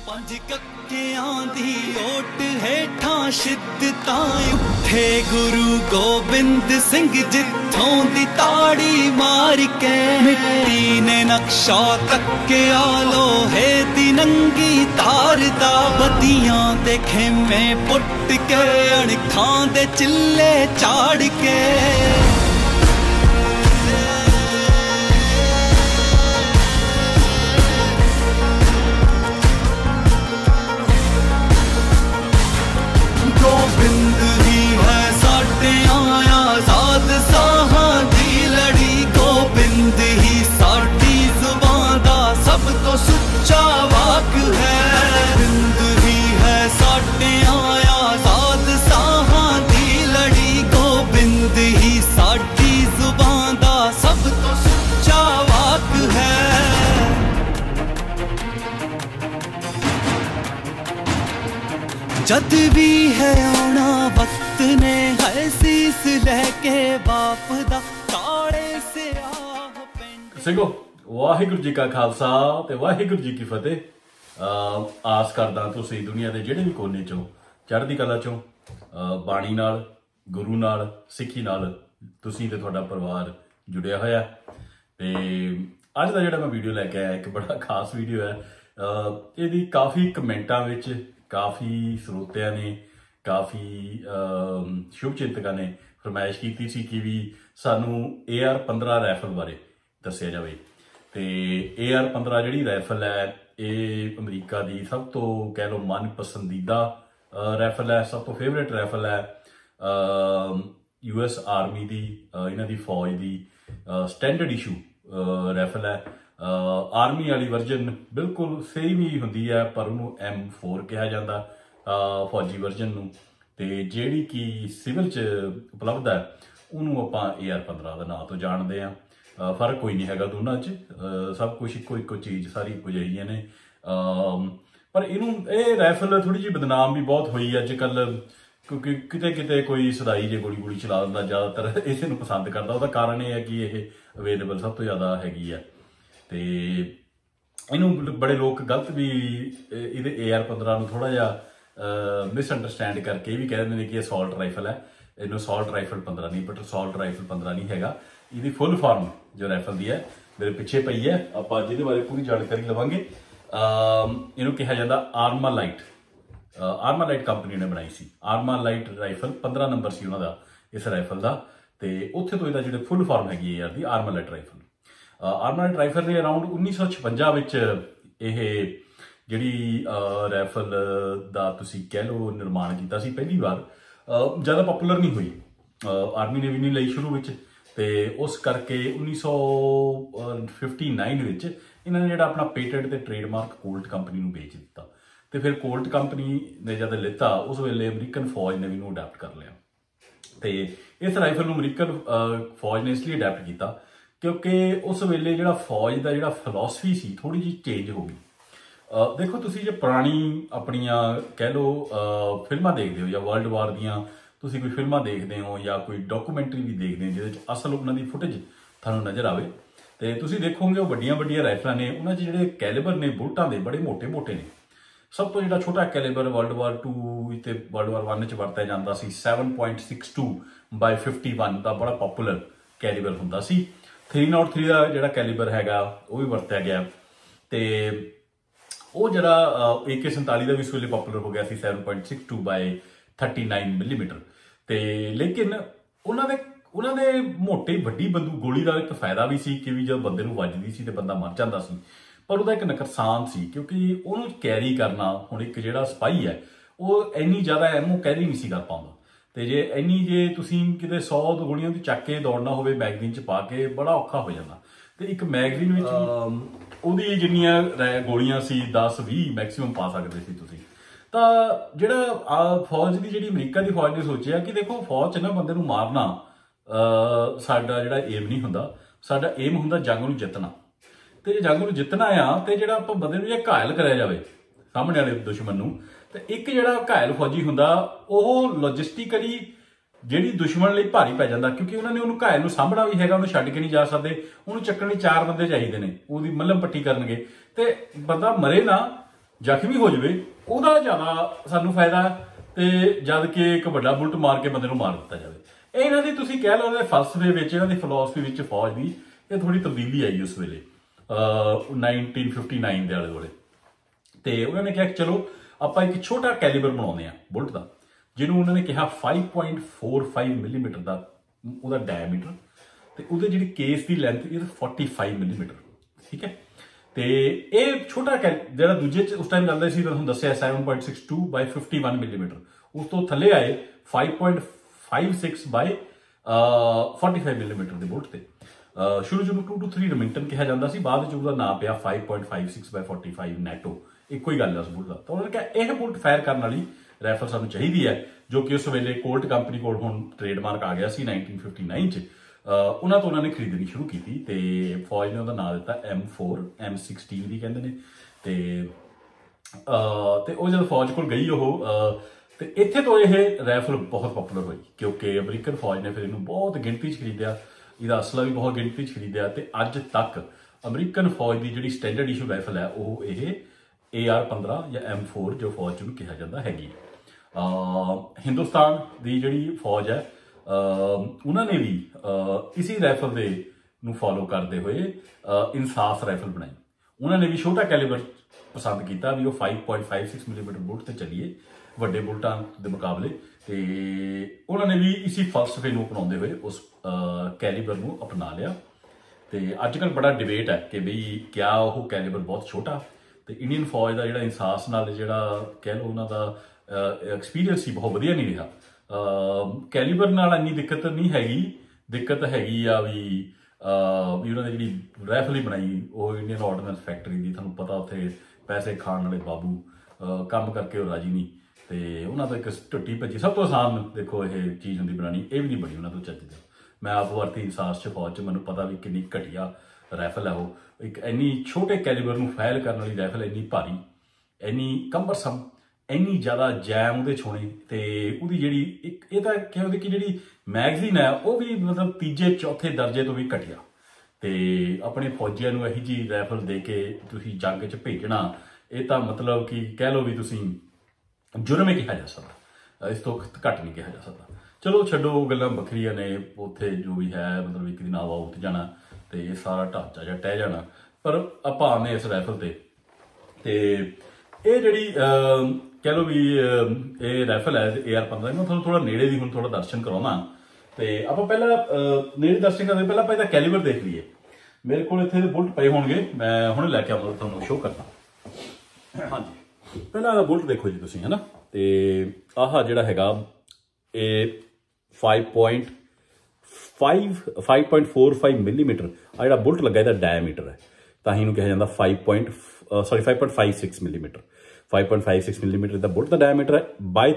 पंज कक्कियां दी ओट हेठां शिद्दतां उठे गुरु गोबिंद सिंह जिथों दी ताड़ी मार के मिट्टी ने नक्शा तक्किया लोहे दी नंगी तार दा बत्तियां दे खेमे पुट के अणखां दे चिल्ले चाड़ के गोबिंद ही है साडे आजाद साहां दी लड़ी गोबिंद ही साडी जुबान दा सब तो सुच्चा वाक है गोबिंद ही है साडे आजाद साहां दी लड़ी गोबिंद ही साडी जुबान दा सब तो सुच्चा वाक है जद भी है आना वक्त ने है सीस लैके बाप दा काले से आह पिंड ਸਿੰਘੋ ਵਾਹਿਗੁਰੂ ਜੀ ਕਾ ਖਾਲਸਾ ਤੇ ਵਾਹਿਗੁਰੂ ਜੀ ਕੀ ਫਤਿਹ। ਆਸ ਕਰਦਾ ਤੁਸੀਂ ਦੁਨੀਆ ਦੇ ਜਿਹੜੇ ਵੀ ਕੋਨੇ ਚੋਂ ਚੜ੍ਹਦੀ ਕਲਾ ਚੋਂ ਬਾਣੀ ਨਾਲ ਗੁਰੂ ਨਾਲ ਸਿੱਖੀ ਨਾਲ ਤੁਸੀਂ ਤੇ ਤੁਹਾਡਾ ਪਰਿਵਾਰ ਜੁੜਿਆ ਹੋਇਆ ਤੇ ਅੱਜ ਦਾ ਜਿਹੜਾ ਮੈਂ ਵੀਡੀਓ ਲੈ ਕੇ ਆਇਆ ਇੱਕ ਬੜਾ ਖਾਸ ਵੀਡੀਓ ਹੈ। ਇਹਦੀ ਕਾਫੀ ਕਮੈਂਟਾਂ ਵਿੱਚ ਕਾਫੀ ਸਰੋਤਿਆਂ ਨੇ ਕਾਫੀ ਸ਼ੁਭ ਚਿੰਤਕਾਂ ਨੇ ਫਰਮਾਇਸ਼ ਕੀਤੀ ਸੀ ਕਿ ਵੀ ਸਾਨੂੰ AR-15 ਰਾਈਫਲ ਬਾਰੇ ਦੱਸਿਆ ਜਾਵੇ ਤੇ AR-15 ਜਿਹੜੀ ਰਾਈਫਲ ਹੈ ਇਹ ਅਮਰੀਕਾ ਦੀ ਸਭ ਤੋਂ ਕਹਿ ਲਓ ਮਨ ਪਸੰਦੀਦਾ ਰਾਈਫਲ ਹੈ, ਸਭ ਤੋਂ ਫੇਵਰੇਟ ਰਾਈਫਲ ਹੈ। US ਆਰਮੀ ਦੀ ਇਹਨਾਂ ਦੀ ਫੌਜ ਦੀ ਸਟੈਂਡਰਡ ਇਸ਼ੂ ਰਾਈਫਲ ਹੈ। ਆਰਮੀ ਵਾਲੀ ਵਰਜਨ ਬਿਲਕੁਲ ਸੇਮ ਹੀ ਹੁੰਦੀ ਹੈ ਪਰ ਉਹਨੂੰ M4 ਕਿਹਾ ਜਾਂਦਾ ਫੌਜੀ ਵਰਜਨ ਨੂੰ ਤੇ ਜਿਹੜੀ ਕਿ ਸਿਵਲ 'ਚ ਉਪਲਬਧ ਹੈ ਉਹਨੂੰ ਆਪਾਂ AR-15 ਦੇ ਨਾਂ ਤੋਂ ਜਾਣਦੇ ਹਾਂ। ਫਰਕ ਕੋਈ ਨਹੀਂ ਹੈਗਾ ਦੋਨਾਂ 'ਚ, ਸਭ ਕੁਛ ਇੱਕੋ ਚੀਜ਼ ਸਾਰੀ ਇੱਕੋ ਜਿਹੀਆਂ ਨੇ। ਪਰ ਇਹ ਰਾਈਫਲ ਥੋੜ੍ਹੀ ਜਿਹੀ ਬਦਨਾਮ ਵੀ ਬਹੁਤ ਹੋਈ ਅੱਜ ਕੱਲ੍ਹ ਕਿਉਂਕਿ ਕਿਤੇ ਕੋਈ ਸਦਾਈ ਜੇ ਗੋਲੀ ਚਲਾ ਦਿੰਦਾ, ਜ਼ਿਆਦਾਤਰ ਇਸੇ ਨੂੰ ਪਸੰਦ ਕਰਦਾ। ਉਹਦਾ ਕਾਰਨ ਇਹ ਹੈ ਕਿ ਇਹ ਅਵੇਲੇਬਲ ਸਭ ਤੋਂ ਜ਼ਿਆਦਾ ਹੈਗੀ ਆ ਤੇ ਇਹਨੂੰ ਬੜੇ ਲੋਕ ਗਲਤ ਵੀ ਇਹਦੇ AR-15 ਨੂੰ ਥੋੜ੍ਹਾ ਜਿਹਾ ਮਿਸਅੰਡਰਸਟੈਂਡ ਕਰਕੇ ਇਹ ਵੀ ਕਹਿ ਦਿੰਦੇ ਨੇ ਕਿ ਅਸੌਲਟ ਰਾਈਫਲ ਹੈ, ਇਹਨੂੰ ਅਸੌਲਟ ਰਾਈਫਲ 15 ਨਹੀਂ, ਬਟ ਅਸੌਲਟ ਰਾਈਫਲ 15 ਨਹੀਂ ਹੈਗਾ। ਇਹਦੀ ਫੁੱਲ ਫਾਰਮ ਜੋ ਰਾਈਫਲ ਦੀ ਹੈ ਮੇਰੇ ਪਿੱਛੇ ਪਈ ਹੈ, ਆਪਾਂ ਜਿਹਦੇ ਬਾਰੇ ਪੂਰੀ ਜਾਣਕਾਰੀ ਲਵਾਂਗੇ। ਇਹਨੂੰ ਕਿਹਾ ਜਾਂਦਾ ਆਰਮਾਲਾਈਟ ਕੰਪਨੀ ਨੇ ਬਣਾਈ ਸੀ। ਆਰਮਾਲਾਈਟ ਰਾਈਫਲ 15 ਨੰਬਰ ਸੀ ਉਹਨਾਂ ਦਾ ਇਸ ਰਾਈਫਲ ਦਾ ਤੇ ਉੱਥੇ ਤੋਂ ਇਹਦਾ ਜਿਹੜੇ ਫੁੱਲ ਫਾਰਮ ਹੈਗੀ ਹੈ ਦੀ ਆਰਮਾਲਾਈਟ ਰਾਈਫਲ। ਆਰਮਾਲਾਈਟ ਰਾਈਫਲ ਨੇ ਅਰਾਊਂਡ 1956 ਵਿੱਚ ਇਹ ਜਿਹੜੀ ਰਾਈਫਲ ਦਾ ਤੁਸੀਂ ਕਹਿ ਲਓ ਨਿਰਮਾਣ ਕੀਤਾ ਸੀ। ਪਹਿਲੀ ਵਾਰ ਜ਼ਿਆਦਾ ਪਪੂਲਰ ਨਹੀਂ ਹੋਈ, ਆਰਮੀ ਨੇ ਵੀ ਨਹੀਂ ਲਈ ਸ਼ੁਰੂ ਵਿੱਚ ਤੇ ਉਸ ਕਰਕੇ 1959 ਵਿੱਚ ਇਹਨਾਂ ਨੇ ਜਿਹੜਾ ਆਪਣਾ ਪੇਟੈਂਟ ਤੇ ਟ੍ਰੇਡਮਾਰਕ ਕੋਲਟ ਕੰਪਨੀ ਨੂੰ ਵੇਚ ਦਿੱਤਾ ਤੇ ਫਿਰ ਕੋਲਟ ਕੰਪਨੀ ਨੇ ਜਦ ਲਿੱਤਾ ਉਸ ਵੇਲੇ ਅਮਰੀਕਨ ਫੌਜ ਨੇ ਵੀ ਇਹਨੂੰ ਅਡਾਪਟ ਕਰ ਲਿਆ ਤੇ ਇਸ ਰਾਈਫਲ ਨੂੰ ਅਮਰੀਕਨ ਫੌਜ ਨੇ ਇਸ ਲਈ ਅਡਾਪਟ ਕੀਤਾ ਕਿਉਂਕਿ ਉਸ ਵੇਲੇ ਜਿਹੜਾ ਫੌਜ ਦਾ ਜਿਹੜਾ ਫਿਲਾਸਫੀ ਸੀ ਥੋੜੀ ਜਿਹੀ ਚੇਂਜ ਹੋ ਗਈ। ਦੇਖੋ ਤੁਸੀਂ ਜੇ ਪੁਰਾਣੀ ਆਪਣੀਆਂ ਕਹਿ ਲਓ ਫਿਲਮਾਂ ਦੇਖਦੇ ਹੋ ਜਾਂ ਵਰਲਡ ਵਾਰ ਦੀਆਂ ਤੁਸੀਂ ਕੋਈ ਫਿਲਮਾਂ ਦੇਖਦੇ ਹੋ ਜਾਂ ਕੋਈ ਡਾਕੂਮੈਂਟਰੀ ਵੀ ਦੇਖਦੇ ਹੋ ਜਿਹਦੇ ਵਿੱਚ ਅਸਲ ਉਹਨਾਂ ਦੀ ਫੁਟੇਜ ਤੁਹਾਨੂੰ ਨਜ਼ਰ ਆਵੇ ਤੇ ਤੁਸੀਂ ਦੇਖੋਗੇ ਉਹ ਵੱਡੀਆਂ ਰਾਈਫਲਾਂ ਨੇ, ਉਹਨਾਂ 'ਚ ਜਿਹੜੇ ਕੈਲੀਬਰ ਨੇ ਬੁਲਟਾਂ ਦੇ ਬੜੇ ਮੋਟੇ ਨੇ। ਸਭ ਤੋਂ ਜਿਹੜਾ ਛੋਟਾ ਕੈਲੀਬਰ ਵਰਲਡ ਵਾਰ 2 ਤੇ ਵਰਲਡ ਵਾਰ 1 'ਚ ਵਰਤਿਆ ਜਾਂਦਾ ਸੀ 7.62/51 ਦਾ ਬੜਾ ਪਪੂਲਰ ਕੈਲੀਬਰ ਹੁੰਦਾ ਸੀ। 303 ਦਾ ਜਿਹੜਾ ਕੈਲੀਬਰ ਹੈਗਾ ਉਹ ਵੀ ਵਰਤਿਆ ਗਿਆ ਤੇ ਉਹ ਜਿਹੜਾ AK-47 ਦਾ ਵੀ ਇਸ ਵੇਲੇ ਪਪੂਲਰ ਹੋ ਗਿਆ ਸੀ 7.62/39 ਮਿਲੀਮੀਟਰ ਤੇ ਲੇਕਿਨ ਉਹਨਾਂ ਦੇ ਵੱਡੀ ਬੰਦੂਕ ਗੋਲੀ ਦਾ ਇੱਕ ਫਾਇਦਾ ਵੀ ਸੀ ਕਿ ਵੀ ਜਦ ਬੰਦੇ ਨੂੰ ਵੱਜਦੀ ਸੀ ਤੇ ਬੰਦਾ ਮਰ ਜਾਂਦਾ ਸੀ ਪਰ ਉਹਦਾ ਇੱਕ ਨੁਕਸਾਨ ਸੀ ਕਿਉਂਕਿ ਉਹਨੂੰ ਕੈਰੀ ਕਰਨਾ ਹੁਣ ਇੱਕ ਜਿਹੜਾ ਸਿਪਾਹੀ ਹੈ ਉਹ ਇੰਨੀ ਜ਼ਿਆਦਾ ਐਮੋ ਕੈਰੀ ਨਹੀਂ ਸੀ ਕਰ ਪਾਉਂਦਾ ਤੇ ਜੇ ਤੁਸੀਂ ਕਿਤੇ 100 ਗੋਲੀਆਂ ਦੀ ਚੱਕ ਕੇ ਦੌੜਨਾ ਹੋਵੇ ਮੈਗਜ਼ੀਨ 'ਚ ਪਾ ਕੇ ਬੜਾ ਔਖਾ ਹੋ ਜਾਂਦਾ ਤੇ ਇੱਕ ਮੈਗਜ਼ੀਨ ਵਿੱਚ ਉਹਦੀ ਜਿੰਨੀਆਂ ਗੋਲੀਆਂ ਸੀ 10-20 ਮੈਕਸੀਮਮ ਪਾ ਸਕਦੇ ਸੀ ਤੁਸੀਂ। ਤਾਂ ਜਿਹੜਾ ਫੌਜ ਦੀ ਜਿਹੜੀ ਅਮਰੀਕਾ ਦੀ ਫੌਜ ਨੇ ਸੋਚਿਆ ਕਿ ਦੇਖੋ ਫੌਜ 'ਚ ਨਾ ਬੰਦੇ ਨੂੰ ਮਾਰਨਾ ਸਾਡਾ ਜਿਹੜਾ ਏਮ ਨਹੀਂ ਹੁੰਦਾ, ਸਾਡਾ ਏਮ ਹੁੰਦਾ ਜੰਗ ਨੂੰ ਜਿੱਤਣਾ ਤੇ ਜੇ ਜੰਗ ਨੂੰ ਜਿੱਤਣਾ ਆ ਤੇ ਜਿਹੜਾ ਆਪਾਂ ਬੰਦੇ ਨੂੰ ਜੇ ਘਾਇਲ ਕਰਿਆ ਜਾਵੇ ਸਾਹਮਣੇ ਵਾਲੇ ਦੁਸ਼ਮਣ ਨੂੰ ਤੇ ਇੱਕ ਜਿਹੜਾ ਘਾਇਲ ਫੌਜੀ ਹੁੰਦਾ ਉਹ ਲੌਜਿਸਟਿਕਲੀ ਜਿਹੜੀ ਦੁਸ਼ਮਣ ਲਈ ਭਾਰੀ ਪੈ ਜਾਂਦਾ ਕਿਉਂਕਿ ਉਹਨਾਂ ਨੇ ਉਹਨੂੰ ਘਾਇਲ ਨੂੰ ਸਾਂਭਣਾ ਵੀ ਹੈਗਾ, ਉਹਨੂੰ ਛੱਡ ਕੇ ਨਹੀਂ ਜਾ ਸਕਦੇ, ਉਹਨੂੰ ਚੱਕਣ ਲਈ 4 ਬੰਦੇ ਚਾਹੀਦੇ ਨੇ, ਉਹਦੀ ਮੱਲਮ ਪੱਟੀ ਕਰਨਗੇ ਤੇ ਬੰਦਾ ਮਰੇ ਨਾ ਜ਼ਖਮੀ ਹੋ ਜਾਵੇ ਉਹਦਾ ਜ਼ਿਆਦਾ ਸਾਨੂੰ ਫਾਇਦਾ, ਤੇ ਜਦ ਕਿ ਇੱਕ ਵੱਡਾ ਬੁਲਟ ਮਾਰ ਕੇ ਬੰਦੇ ਨੂੰ ਮਾਰ ਦਿੱਤਾ ਜਾਵੇ। ਇਹ ਇਹਨਾਂ ਦੀ ਤੁਸੀਂ ਕਹਿ ਲਓ ਇਹਦੇ ਫਲਸਫੇ ਵਿੱਚ, ਇਹਨਾਂ ਦੀ ਫਿਲਾਸਫੀ ਵਿੱਚ ਫੌਜ ਦੀ ਇਹ ਥੋੜੀ ਤਬਦੀਲੀ ਆਈ ਉਸ ਵੇਲੇ 1959 ਦੇ ਆਲੇ ਦੁਆਲੇ। ਤੇ ਉਹਨਾਂ ਨੇ ਕਿਹਾ ਕਿ ਚਲੋ ਆਪਾਂ ਇੱਕ ਛੋਟਾ ਕੈਲੀਬਰ ਬਣਾਉਂਦੇ ਆ ਬੁਲਟ ਦਾ, ਜਿਹਨੂੰ ਉਹਨਾਂ ਨੇ ਕਿਹਾ 5.45 ਮਿਲੀਮੀਟਰ ਦਾ ਉਹਦਾ ਡਾਇਮੀਟਰ, ਤੇ ਉਹਦੇ ਜਿਹੜੀ ਕੇਸ ਦੀ ਲੈਂਥ ਇਹ 45 ਮਿਲੀਮੀਟਰ, ਠੀਕ ਹੈ। ਤੇ ਇਹ ਛੋਟਾ ਜਿਹੜਾ ਦੂਜੇ ਚ ਉਸ ਟਾਈਮ ਚੱਲਦਾ ਸੀ, ਤੁਹਾਨੂੰ ਦੱਸਿਆ 7.62 ਬਾਈ 51 ਮਿਲੀਮੀਟਰ, ਉਸ ਤੋਂ ਥੱਲੇ ਆਏ 5.56 ਬਾਈ 45 ਮਿਲੀਮੀਟਰ ਦੇ ਬੁਲਟ ਤੇ। ਸ਼ੁਰੂ ਨੂੰ 2 to 3 ਰਿਮਿੰਗਟਨ ਕਿਹਾ ਜਾਂਦਾ ਸੀ, ਬਾਅਦ ਵਿੱਚ ਉਹਦਾ ਨਾਂ ਪਿਆ 5.56 ਬਾਈ 45 ਨੈਟੋ, ਇੱਕੋ ਹੀ ਗੱਲ ਹੈ ਉਸ ਬੁਲਟ ਦਾ। ਤਾਂ ਉਹਨਾਂ ਨੇ ਕਿਹਾ ਇਹ ਬੁਲਟ ਫਾਇਰ ਕਰਨ ਵਾਲੀ ਰਾਈਫਲ ਸਾਨੂੰ ਚਾਹੀਦੀ ਹੈ, ਜੋ ਕਿ ਉਸ ਵੇਲੇ ਕੋਲਟ ਕੰਪਨੀ ਕੋਲ ਹੁਣ ਟ੍ਰੇਡਮਾਰਕ ਆ ਗਿਆ ਸੀ 1959 ਚ। ਉਹਨਾਂ ਤੋਂ ਉਹਨਾਂ ਨੇ ਖਰੀਦਣੀ ਸ਼ੁਰੂ ਕੀਤੀ ਤੇ ਫੌਜ ਨੇ ਉਹਦਾ ਨਾਂ ਦਿੱਤਾ M4 M16 ਵੀ ਕਹਿੰਦੇ ਨੇ। ਤੇ ਉਹ ਜਦੋਂ ਫੌਜ ਕੋਲ ਗਈ ਉਹ ਤੇ ਇੱਥੇ ਤੋਂ ਇਹ ਰਾਈਫਲ ਬਹੁਤ ਪਪੂਲਰ ਹੋਈ, ਕਿਉਂਕਿ ਅਮਰੀਕਨ ਫੌਜ ਨੇ ਫਿਰ ਇਹਨੂੰ ਬਹੁਤ ਗਿਣਤੀ 'ਚ ਖਰੀਦਿਆ, ਇਹਦਾ ਅਸਲਾ ਵੀ ਬਹੁਤ ਗਿਣਤੀ 'ਚ ਖਰੀਦਿਆ, ਤੇ ਅੱਜ ਤੱਕ ਅਮਰੀਕਨ ਫੌਜ ਦੀ ਜਿਹੜੀ ਸਟੈਂਡਰਡ ਇਸ਼ੂ ਰਾਈਫਲ ਹੈ ਉਹ ਇਹ AR-15 ਜਾਂ M4 ਜੋ ਫੌਜ ਨੂੰ ਕਿਹਾ ਜਾਂਦਾ ਹੈਗੀ। ਹਿੰਦੁਸਤਾਨ ਦੀ ਜਿਹੜੀ ਫੌਜ ਹੈ ਉਹਨਾਂ ਨੇ ਵੀ ਇਸੇ ਰਾਈਫਲ ਦੇ ਨੂੰ ਫੋਲੋ ਕਰਦੇ ਹੋਏ ਇਨਸਾਫ ਰਾਈਫਲ ਬਣਾਈ। ਉਹਨਾਂ ਨੇ ਵੀ ਛੋਟਾ ਕੈਲੀਬਰ ਪਸੰਦ ਕੀਤਾ ਵੀ ਉਹ 5.56 ਮਿਲੀਮੀਟਰ ਬੁਲਟ ਤੇ ਚੱਲੀਏ ਵੱਡੇ ਬੁਲਟਾਂ ਦੇ ਮੁਕਾਬਲੇ, ਤੇ ਉਹਨਾਂ ਨੇ ਵੀ ਇਸੇ ਫਲਸਫੇ ਨੂੰ ਅਪਣਾਉਂਦੇ ਹੋਏ ਉਸ ਕੈਲੀਬਰ ਨੂੰ ਅਪਣਾ ਲਿਆ। ਤੇ ਅੱਜ ਕੱਲ੍ਹ ਬੜਾ ਡਿਬੇਟ ਹੈ ਕਿ ਬਈ ਕਿਆ ਉਹ ਕੈਲੀਬਰ ਬਹੁਤ ਛੋਟਾ, ਤੇ ਇੰਡੀਅਨ ਫੌਜ ਦਾ ਜਿਹੜਾ ਇਨਸਾਸ ਨਾਲ ਜਿਹੜਾ ਕਹਿ ਲਓ ਉਹਨਾਂ ਦਾ ਐਕਸਪੀਰੀਅੰਸ ਸੀ ਬਹੁਤ ਵਧੀਆ ਨਹੀਂ ਰਿਹਾ। ਕੈਲੀਬਰ ਨਾਲ ਇੰਨੀ ਦਿੱਕਤ ਨਹੀਂ ਹੈਗੀ, ਦਿੱਕਤ ਹੈਗੀ ਆ ਵੀ ਉਹਨਾਂ ਨੇ ਜਿਹੜੀ ਰਾਈਫਲ ਹੀ ਬਣਾਈ ਉਹ ਇੰਡੀਅਨ ਆਰਡੀਨੈਂਸ ਫੈਕਟਰੀ ਦੀ, ਤੁਹਾਨੂੰ ਪਤਾ ਉੱਥੇ ਪੈਸੇ ਖਾਣ ਵਾਲੇ ਬਾਬੂ ਕੰਮ ਕਰਕੇ ਉਹ ਰਾਜੀ ਨਹੀਂ, ਤੇ ਉਹਨਾਂ ਤੋਂ ਇੱਕ ਟੁੱਟੀ ਭੱਜੀ ਸਭ ਤੋਂ ਆਸਾਨ ਦੇਖੋ ਇਹ ਚੀਜ਼ ਹੁੰਦੀ ਬਣਾਉਣੀ, ਇਹ ਵੀ ਨਹੀਂ ਬਣੀ ਉਹਨਾਂ ਤੋਂ ਚੱਜ ਦੀ। ਮੈਂ ਆਪ ਵਰਤੀ ਇਨਸਾਸ 'ਚ ਫੌਜ 'ਚ, ਮੈਨੂੰ ਪਤਾ ਵੀ ਕਿੰਨੀ ਘਟੀਆ ਰਾਈਫਲ ਹੈ ਉਹ। ਇੱਕ ਇੰਨੀ ਛੋਟੇ ਕੈਲੀਬਰ ਨੂੰ ਫਾਇਰ ਕਰਨ ਵਾਲੀ ਰਾਈਫਲ ਇੰਨੀ ਭਾਰੀ, ਇੰਨੀ ਕੰਬਰਸਮ, ਇੰਨੀ ਜ਼ਿਆਦਾ ਜੈਮ ਉਹਦੇ 'ਚ ਹੋਣੀ, ਤੇ ਉਹਦੀ ਜਿਹੜੀ ਇੱਕ ਇਹ ਤਾਂ ਕਹਿੰਦੇ ਕਿ ਜਿਹੜੀ ਮੈਗਜ਼ੀਨ ਹੈ ਉਹ ਵੀ ਮਤਲਬ ਤੀਜੇ ਚੌਥੇ ਦਰਜੇ ਤੋਂ ਵੀ ਘਟੀਆ। ਤੇ ਆਪਣੇ ਫੌਜੀਆਂ ਨੂੰ ਇਹੀ ਜਿਹੀ ਰਾਈਫਲ ਦੇ ਕੇ ਤੁਸੀਂ ਜੰਗ 'ਚ ਭੇਜਣਾ, ਇਹ ਤਾਂ ਮਤਲਬ ਕਿ ਕਹਿ ਲਓ ਵੀ ਤੁਸੀਂ ਜੁਰਮ ਹੀ ਕਿਹਾ ਜਾ ਸਕਦਾ, ਇਸ ਤੋਂ ਘੱਟ ਨਹੀਂ ਕਿਹਾ ਜਾ ਸਕਦਾ। ਚਲੋ ਛੱਡੋ, ਗੱਲਾਂ ਵੱਖਰੀਆਂ ਨੇ, ਉੱਥੇ ਜੋ ਵੀ ਹੈ ਮਤਲਬ ਇੱਕ ਦਿਨ ਆਵਾ ਉੱਠ ਜਾਣਾ ਤੇ ਇਹ ਸਾਰਾ ਢਾਂਚਾ ਜਿਹਾ ਟਹਿ ਜਾਣਾ। ਪਰ ਆਪਾਂ ਆਉਂਦੇ ਇਸ ਰਾਈਫਲ ਤੇ ਇਹ ਜਿਹੜੀ ਕਹਿ ਲਓ ਵੀ ਇਹ ਰਾਈਫਲ ਹੈ AR-15, ਮੈਂ ਤੁਹਾਨੂੰ ਥੋੜਾ ਨੇੜੇ ਦੀ ਹੁਣ ਥੋੜਾ ਦਰਸ਼ਨ ਕਰਾਉਣਾ। ਤੇ ਆਪਾਂ ਪਹਿਲਾਂ ਨੇੜੇ ਦਰਸ਼ਨ ਕਰਦੇ ਪਹਿਲਾਂ ਆਪਾਂ ਇਹਦਾ ਕੈਲੀਬਰ ਦੇਖ ਲਈਏ। ਮੇਰੇ ਕੋਲ ਇੱਥੇ ਬੁਲਟ ਪਏ ਹੋਣਗੇ, ਮੈਂ ਹੁਣ ਲੈ ਕੇ ਆਉਂਦਾ ਤੁਹਾਨੂੰ ਸ਼ੋਅ ਕਰਦਾ। ਹਾਂਜੀ, ਪਹਿਲਾਂ ਬੁਲਟ ਦੇਖੋ ਜੀ ਤੁਸੀਂ, ਹੈ ਨਾ। ਤੇ ਆਹ ਜਿਹੜਾ ਹੈਗਾ ਇਹ 5.45 ਮਿਲੀਮੀਟਰ ਆ ਜਿਹੜਾ ਬੁਲਟ ਲੱਗਾ, ਇਹਦਾ ਡਾਇਆਮੀਟਰ ਹੈ, ਤਾਂ ਹੀ ਇਹਨੂੰ ਕਿਹਾ ਜਾਂਦਾ 5.56 ਮਿਲੀਮੀਟਰ। 5.56 ਮਿਲੀਮੀਟਰ ਦਾ ਬੁਲਟ ਦਾ ਡਾਇਆਮੀਟਰ ਹੈ ਬਾਈ